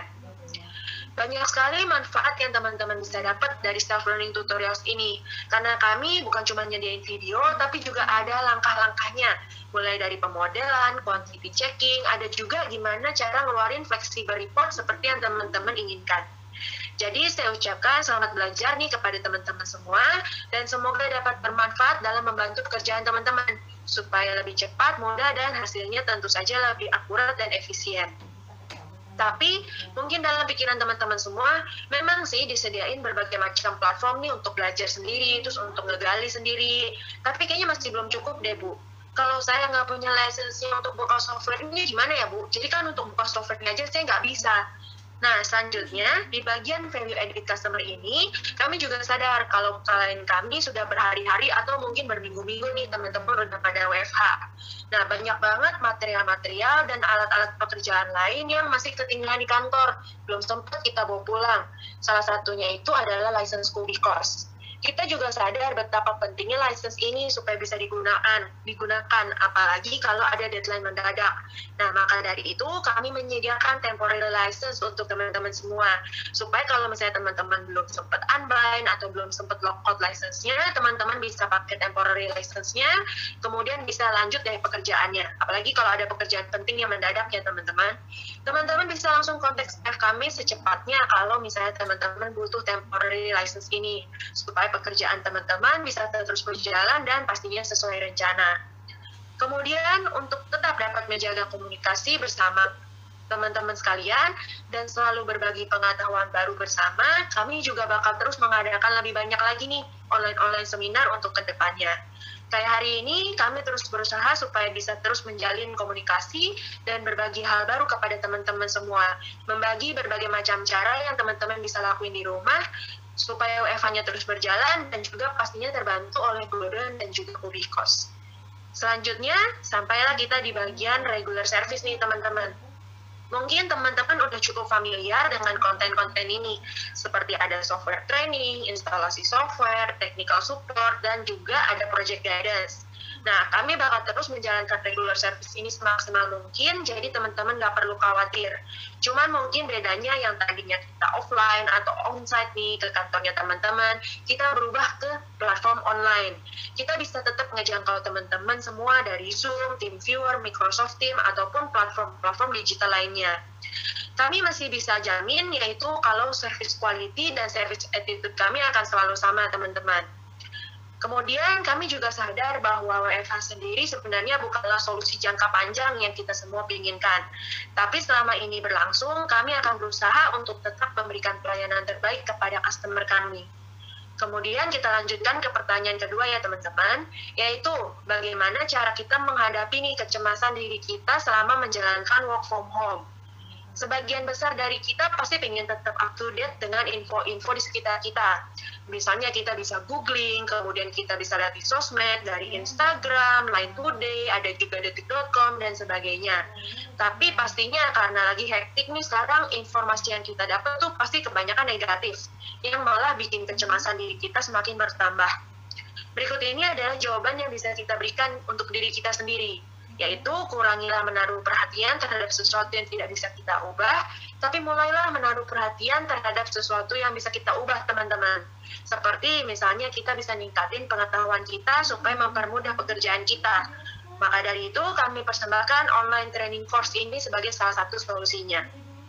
Banyak sekali manfaat yang teman-teman bisa dapat dari self-learning tutorials ini. Karena kami bukan cuma nyediain video, tapi juga ada langkah-langkahnya. Mulai dari pemodelan, quantity checking, ada juga gimana cara ngeluarin flexible report seperti yang teman-teman inginkan. Jadi saya ucapkan selamat belajar nih kepada teman-teman semua, dan semoga dapat bermanfaat dalam membantu pekerjaan teman-teman, supaya lebih cepat, mudah, dan hasilnya tentu saja lebih akurat dan efisien. Tapi mungkin dalam pikiran teman-teman semua, memang sih disediain berbagai macam platform nih untuk belajar sendiri, terus untuk ngegali sendiri. Tapi kayaknya masih belum cukup deh, Bu. Kalau saya nggak punya lisensi untuk buka software ini gimana ya, Bu? Jadi kan untuk buka software aja saya nggak bisa. Nah, selanjutnya, di bagian value added customer ini, kami juga sadar kalau klien kami sudah berhari-hari atau mungkin berminggu-minggu nih teman-teman udah pada WFH. Nah, banyak banget material-material dan alat-alat pekerjaan lain yang masih ketinggalan di kantor, belum sempat kita bawa pulang. Salah satunya itu adalah license Kubikos. Kita juga sadar betapa pentingnya license ini supaya bisa digunakan, apalagi kalau ada deadline mendadak. Nah, maka dari itu kami menyediakan temporary license untuk teman-teman semua, supaya kalau misalnya teman-teman belum sempat unbind atau belum sempat lockout license-nya, teman-teman bisa pakai temporary license-nya, kemudian bisa lanjut dari pekerjaannya. Apalagi kalau ada pekerjaan penting yang mendadak ya teman-teman. Teman-teman bisa langsung kontak staff kami secepatnya kalau misalnya teman-teman butuh temporary license ini, supaya pekerjaan teman-teman bisa terus berjalan dan pastinya sesuai rencana. Kemudian untuk tetap dapat menjaga komunikasi bersama teman-teman sekalian dan selalu berbagi pengetahuan baru bersama, kami juga bakal terus mengadakan lebih banyak lagi nih online seminar untuk kedepannya. Kayak hari ini, kami terus berusaha supaya bisa terus menjalin komunikasi dan berbagi hal baru kepada teman-teman semua. Membagi berbagai macam cara yang teman-teman bisa lakuin di rumah, supaya WFH-nya terus berjalan dan juga pastinya terbantu oleh Glodon dan juga Kubikos. Selanjutnya, sampailah kita di bagian regular service nih teman-teman. Mungkin teman-teman udah cukup familiar dengan konten-konten ini, seperti ada software training, instalasi software, technical support, dan juga ada project guidance. Nah, kami bakal terus menjalankan regular service ini semaksimal mungkin, jadi teman-teman nggak perlu khawatir. Cuman mungkin bedanya yang tadinya kita offline atau onsite nih ke kantornya teman-teman, kita berubah ke platform online. Kita bisa tetap ngejangkau teman-teman semua dari Zoom, TeamViewer, Microsoft Teams, ataupun platform-platform digital lainnya. Kami masih bisa jamin, yaitu kalau service quality dan service attitude kami akan selalu sama teman-teman. Kemudian kami juga sadar bahwa WFH sendiri sebenarnya bukanlah solusi jangka panjang yang kita semua inginkan. Tapi selama ini berlangsung, kami akan berusaha untuk tetap memberikan pelayanan terbaik kepada customer kami. Kemudian kita lanjutkan ke pertanyaan kedua ya teman-teman, yaitu bagaimana cara kita menghadapi nih kecemasan diri kita selama menjalankan work from home. Sebagian besar dari kita pasti pengen tetap up to date dengan info-info di sekitar kita. Misalnya kita bisa googling, kemudian kita bisa lihat di sosmed, dari Instagram, Line Today, ada juga detik.com, dan sebagainya. Tapi pastinya karena lagi hektik nih sekarang, informasi yang kita dapat tuh pasti kebanyakan negatif, yang malah bikin kecemasan diri kita semakin bertambah. Berikut ini adalah jawaban yang bisa kita berikan untuk diri kita sendiri, yaitu kurangilah menaruh perhatian terhadap sesuatu yang tidak bisa kita ubah, tapi mulailah menaruh perhatian terhadap sesuatu yang bisa kita ubah teman-teman. Seperti misalnya kita bisa ningkatin pengetahuan kita supaya mempermudah pekerjaan kita. Maka dari itu kami persembahkan online training course ini sebagai salah satu solusinya.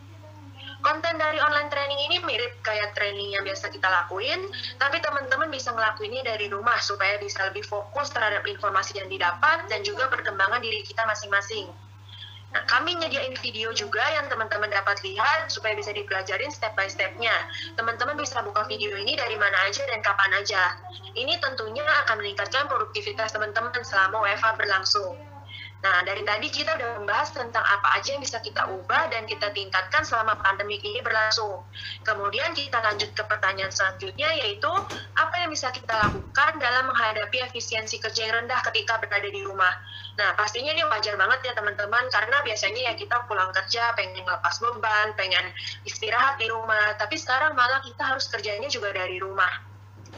Konten dari online training ini mirip kayak training yang biasa kita lakuin, tapi teman-teman bisa ngelakuinnya dari rumah supaya bisa lebih fokus terhadap informasi yang didapat dan juga perkembangan diri kita masing-masing. Nah, kami nyediain video juga yang teman-teman dapat lihat supaya bisa dipelajarin step by step-nya. Teman-teman bisa buka video ini dari mana aja dan kapan aja. Ini tentunya akan meningkatkan produktivitas teman-teman selama WFH berlangsung. Nah, dari tadi kita udah membahas tentang apa aja yang bisa kita ubah dan kita tingkatkan selama pandemi ini berlangsung. Kemudian kita lanjut ke pertanyaan selanjutnya, yaitu apa yang bisa kita lakukan dalam menghadapi efisiensi kerja yang rendah ketika berada di rumah. Nah, pastinya ini wajar banget ya teman-teman, karena biasanya ya kita pulang kerja pengen lepas beban, pengen istirahat di rumah, tapi sekarang malah kita harus kerjanya juga dari rumah.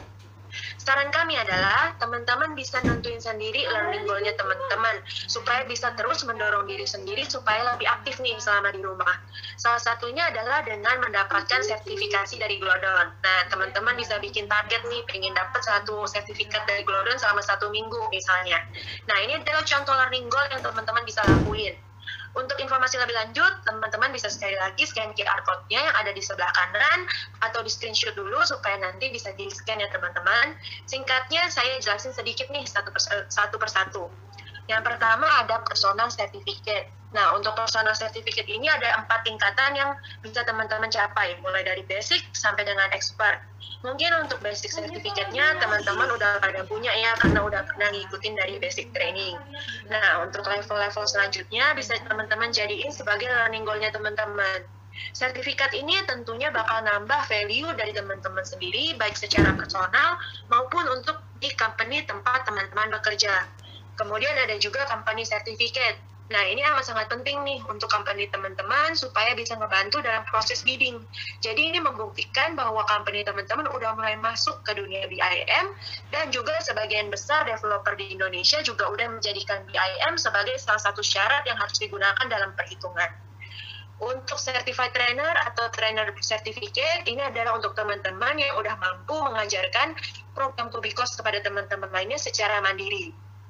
Saran kami adalah teman-teman bisa nentuin sendiri learning goal-nya teman-teman supaya bisa terus mendorong diri sendiri supaya lebih aktif nih selama di rumah. Salah satunya adalah dengan mendapatkan sertifikasi dari Glodon. Nah, teman-teman bisa bikin target nih pengen dapat satu sertifikat dari Glodon selama 1 minggu misalnya. Nah, ini adalah contoh learning goal yang teman-teman bisa lakuin. Untuk informasi lebih lanjut, teman-teman bisa sekali lagi scan QR code-nya yang ada di sebelah kanan atau di screenshot dulu supaya nanti bisa di-scan ya teman-teman. Singkatnya saya jelasin sedikit nih satu persatu. Yang pertama ada personal certificate. Nah, untuk personal certificate ini ada 4 tingkatan yang bisa teman-teman capai, mulai dari basic sampai dengan expert. Mungkin untuk basic certificate-nya teman-teman udah pada punya ya, karena udah pernah ngikutin dari basic training. Nah, untuk level-level selanjutnya bisa teman-teman jadiin sebagai learning goal-nya teman-teman. Sertifikat ini tentunya bakal nambah value dari teman-teman sendiri, baik secara personal maupun untuk di company tempat teman-teman bekerja. Kemudian ada juga company certificate. Nah, ini amat sangat penting nih untuk company teman-teman supaya bisa ngebantu dalam proses bidding. Jadi ini membuktikan bahwa company teman-teman udah mulai masuk ke dunia BIM dan juga sebagian besar developer di Indonesia juga udah menjadikan BIM sebagai salah satu syarat yang harus digunakan dalam perhitungan. Untuk certified trainer atau trainer certificate, ini adalah untuk teman-teman yang udah mampu mengajarkan program Kubikos kepada teman-teman lainnya secara mandiri.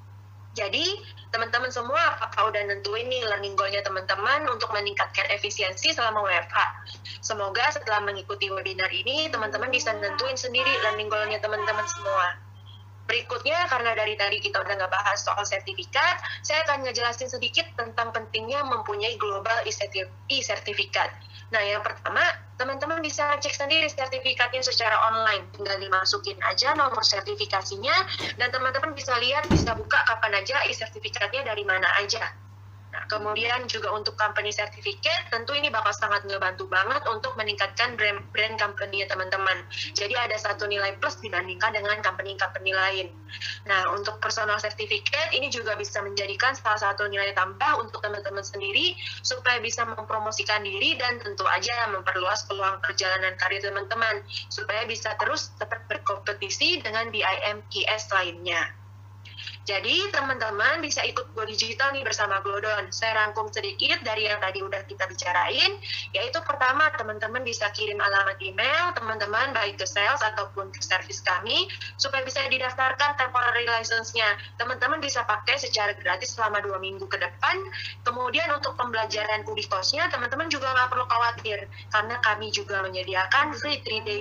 Jadi, teman-teman semua apakah udah nentuin nih learning goal-nya teman-teman untuk meningkatkan efisiensi selama WFH? Semoga setelah mengikuti webinar ini, teman-teman bisa nentuin sendiri learning goal-nya teman-teman semua. Berikutnya, karena dari tadi kita udah nggak bahas soal sertifikat, saya akan ngejelasin sedikit tentang pentingnya mempunyai global e-sertifikat. Nah, yang pertama, teman-teman bisa cek sendiri sertifikatnya secara online. Tinggal dimasukin aja nomor sertifikasinya, dan teman-teman bisa lihat, bisa buka kapan aja e-sertifikatnya dari mana aja. Nah, kemudian juga untuk company certificate, tentu ini bakal sangat ngebantu banget untuk meningkatkan brand company-nya teman-teman. Jadi ada satu nilai plus dibandingkan dengan company-company lain. Nah, untuk personal certificate, ini juga bisa menjadikan salah satu nilai tambah untuk teman-teman sendiri, supaya bisa mempromosikan diri dan tentu aja memperluas peluang perjalanan karir teman-teman, supaya bisa terus tetap berkompetisi dengan BIMKS lainnya. Jadi teman-teman bisa ikut Go Digital nih bersama Glodon. Saya rangkum sedikit dari yang tadi udah kita bicarain, yaitu pertama teman-teman bisa kirim alamat email teman-teman baik ke sales ataupun ke service kami supaya bisa didaftarkan temporary license-nya. Teman-teman bisa pakai secara gratis selama 2 minggu ke depan. Kemudian untuk pembelajaran Kubi Course-nya teman-teman juga nggak perlu khawatir karena kami juga menyediakan free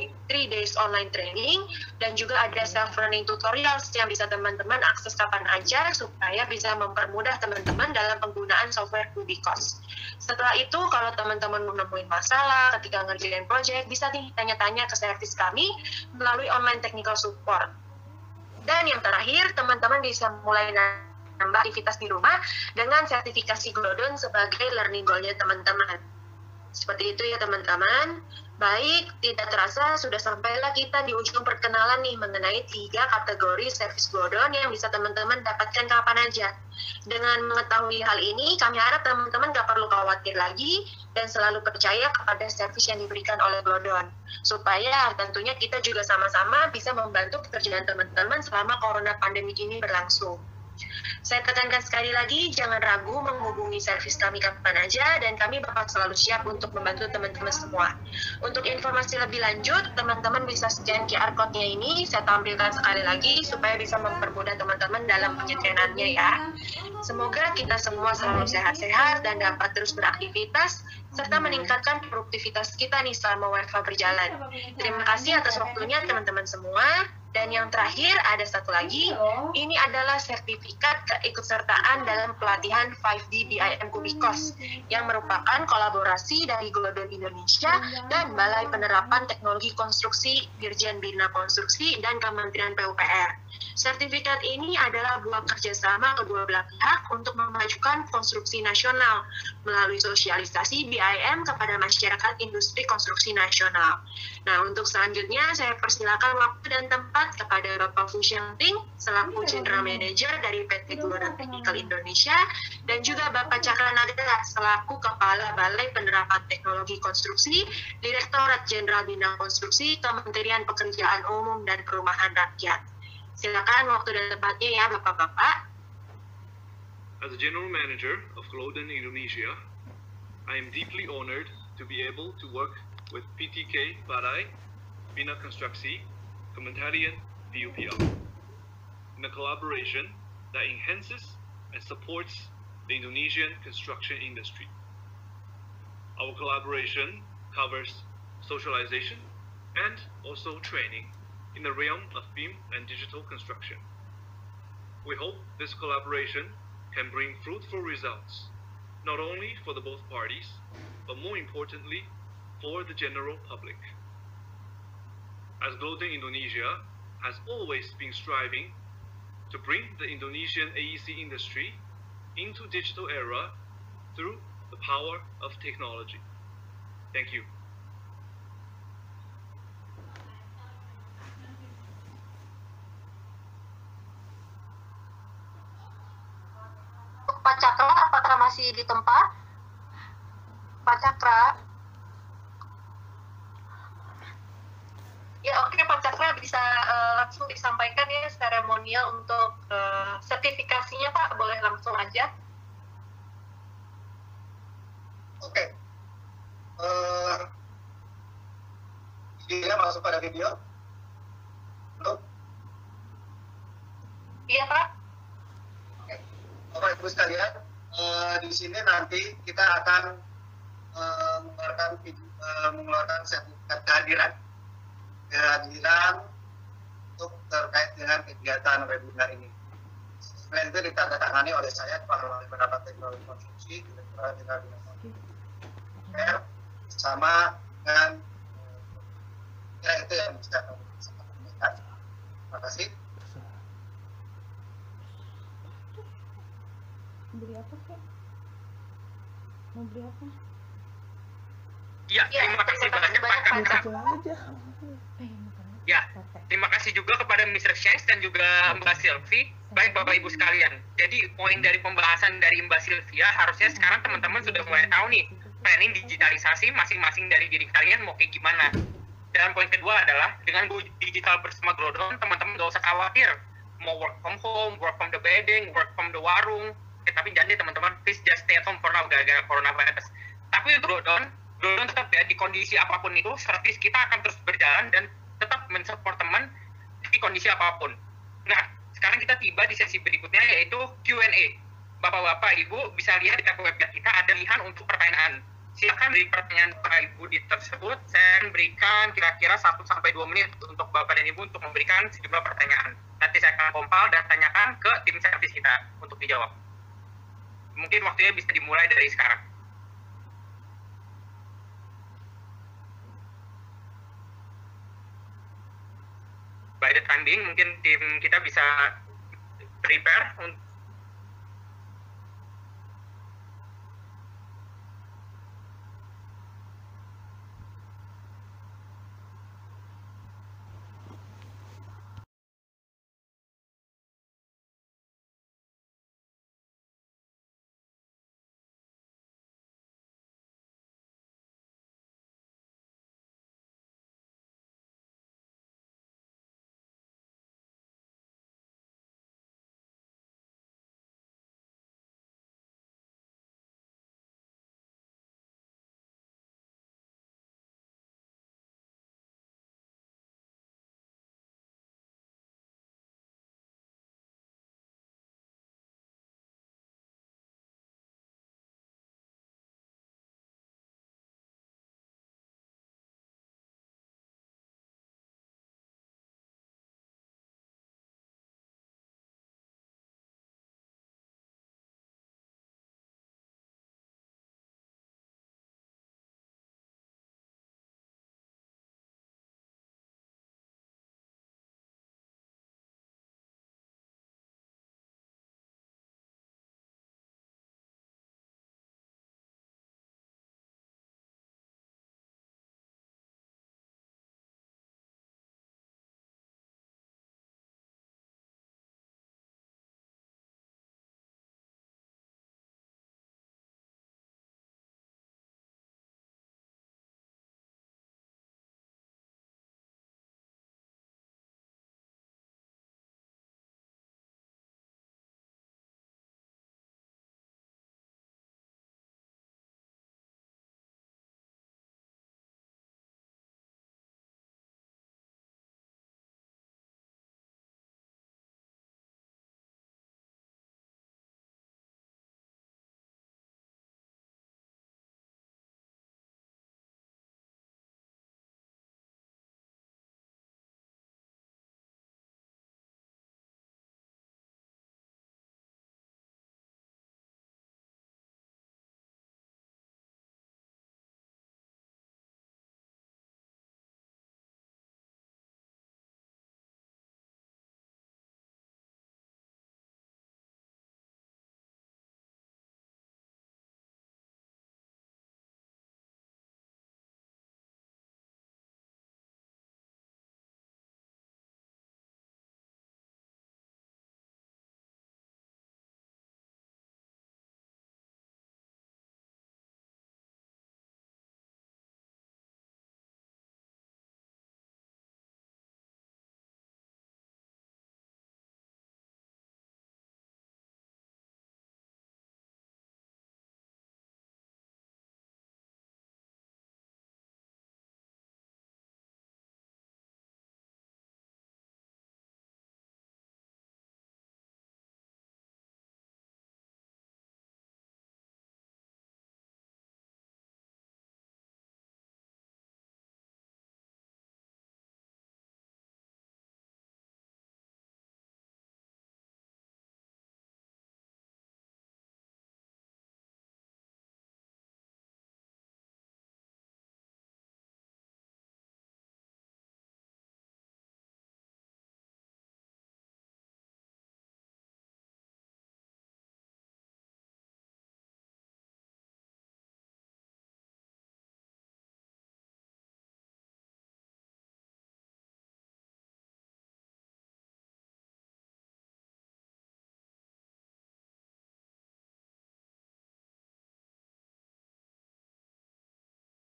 3 days online training dan juga ada self-learning tutorials yang bisa teman-teman akses kapan aja supaya bisa mempermudah teman-teman dalam penggunaan software Kubi Course. Setelah itu, kalau teman-teman menemukan masalah ketika ngerjain project, bisa tanya-tanya ke servis kami melalui online technical support. Dan yang terakhir, teman-teman bisa mulai nambah aktivitas di rumah dengan sertifikasi Glodon sebagai learning goal-nya teman-teman. Seperti itu ya teman-teman. Baik, tidak terasa sudah sampailah kita di ujung perkenalan nih mengenai 3 kategori service Glodon yang bisa teman-teman dapatkan kapan aja. Dengan mengetahui hal ini, kami harap teman-teman gak perlu khawatir lagi dan selalu percaya kepada service yang diberikan oleh Glodon. Supaya tentunya kita juga sama-sama bisa membantu pekerjaan teman-teman selama corona pandemi ini berlangsung. Saya tekankan sekali lagi, jangan ragu menghubungi servis kami kapan aja, dan kami bakal selalu siap untuk membantu teman-teman semua. Untuk informasi lebih lanjut, teman-teman bisa scan QR code-nya ini, saya tampilkan sekali lagi, supaya bisa mempermudah teman-teman dalam penyekianannya ya. Semoga kita semua selalu sehat-sehat dan dapat terus beraktivitas, serta meningkatkan produktivitas kita nih selama WFH berjalan. Terima kasih atas waktunya teman-teman semua. Dan yang terakhir, ada satu lagi, ini adalah sertifikat keikutsertaan dalam pelatihan 5D BIM Kubi Course, yang merupakan kolaborasi dari Glodon Indonesia dan Balai Penerapan Teknologi Konstruksi, Dirjen Bina Konstruksi, dan Kementerian PUPR. Sertifikat ini adalah buah kerjasama kedua belah pihak untuk memajukan konstruksi nasional melalui sosialisasi BIM kepada masyarakat industri konstruksi nasional. Nah, untuk selanjutnya saya persilakan waktu dan tempat kepada Bapak Fu Xiangting selaku General Manager dari PT Glodon Technical Indonesia dan juga Bapak Cakranagara selaku Kepala Balai Penerapan Teknologi Konstruksi, Direktorat Jenderal Bina Konstruksi, Kementerian Pekerjaan Umum dan Perumahan Rakyat. Silakan waktu dan tempatnya ya Bapak-Bapak. As the General Manager of Glodon Indonesia, I am deeply honored to be able to work with PTK Balai Bina Konstruksi, Kementerian PUPR, in a collaboration that enhances and supports the Indonesian construction industry. Our collaboration covers socialization and also training in the realm of BIM and digital construction. We hope this collaboration can bring fruitful results, not only for the both parties, but more importantly, for the general public. As Glodon Indonesia has always been striving to bring the Indonesian AEC industry into digital era through the power of technology. Thank you. Pak Cakra, apakah masih di tempat? Pak Cakra? Ya oke, Pak Cakra bisa langsung disampaikan ya seremonial untuk sertifikasinya Pak, boleh langsung aja. Oke. Videonya masuk pada video? Belum? Iya Pak. Oke. sekalian, di sini nanti kita akan mengeluarkan sertifikat kehadiran untuk terkait dengan kegiatan webinar ini. Selain itu ditandatangani oleh saya, Kepala Lembaga Penerapan Teknologi Konstruksi, Direktur Jenderal Bina sama dengan itu yang bisa kami sampaikan. Terima kasih. Beli apa kak? Mau beli apa? Ya, terima kasih banyak Pak Kakak. Ya, terima kasih juga kepada Mr. Shanks dan juga Mbak Sylvie. Baik Bapak Ibu sekalian, jadi poin dari pembahasan dari Mbak Sylvia, harusnya sekarang teman-teman sudah mulai tahu nih, planning digitalisasi masing-masing dari diri kalian mau kayak gimana. Dan poin kedua adalah, dengan Go Digital bersama Glodon, teman-teman gak usah khawatir, mau work from home, work from the bedding, work from the warung, tapi jangan deh teman-teman, please just stay at home for now, gara-gara coronavirus. Tapi Glodon tetap ya, di kondisi apapun itu, service kita akan terus berjalan dan tetap mensupport teman di kondisi apapun. Nah, sekarang kita tiba di sesi berikutnya, yaitu Q&A. Bapak-bapak, Ibu bisa lihat di tab webnya kita ada pilihan untuk pertanyaan. Silakan beri pertanyaan Bapak Ibu di tersebut. Saya berikan kira-kira 1-2 menit untuk Bapak dan Ibu untuk memberikan sejumlah pertanyaan. Nanti saya akan kompil dan tanyakan ke tim servis kita untuk dijawab. Mungkin waktunya bisa dimulai dari sekarang. By the time being, mungkin tim kita bisa prepare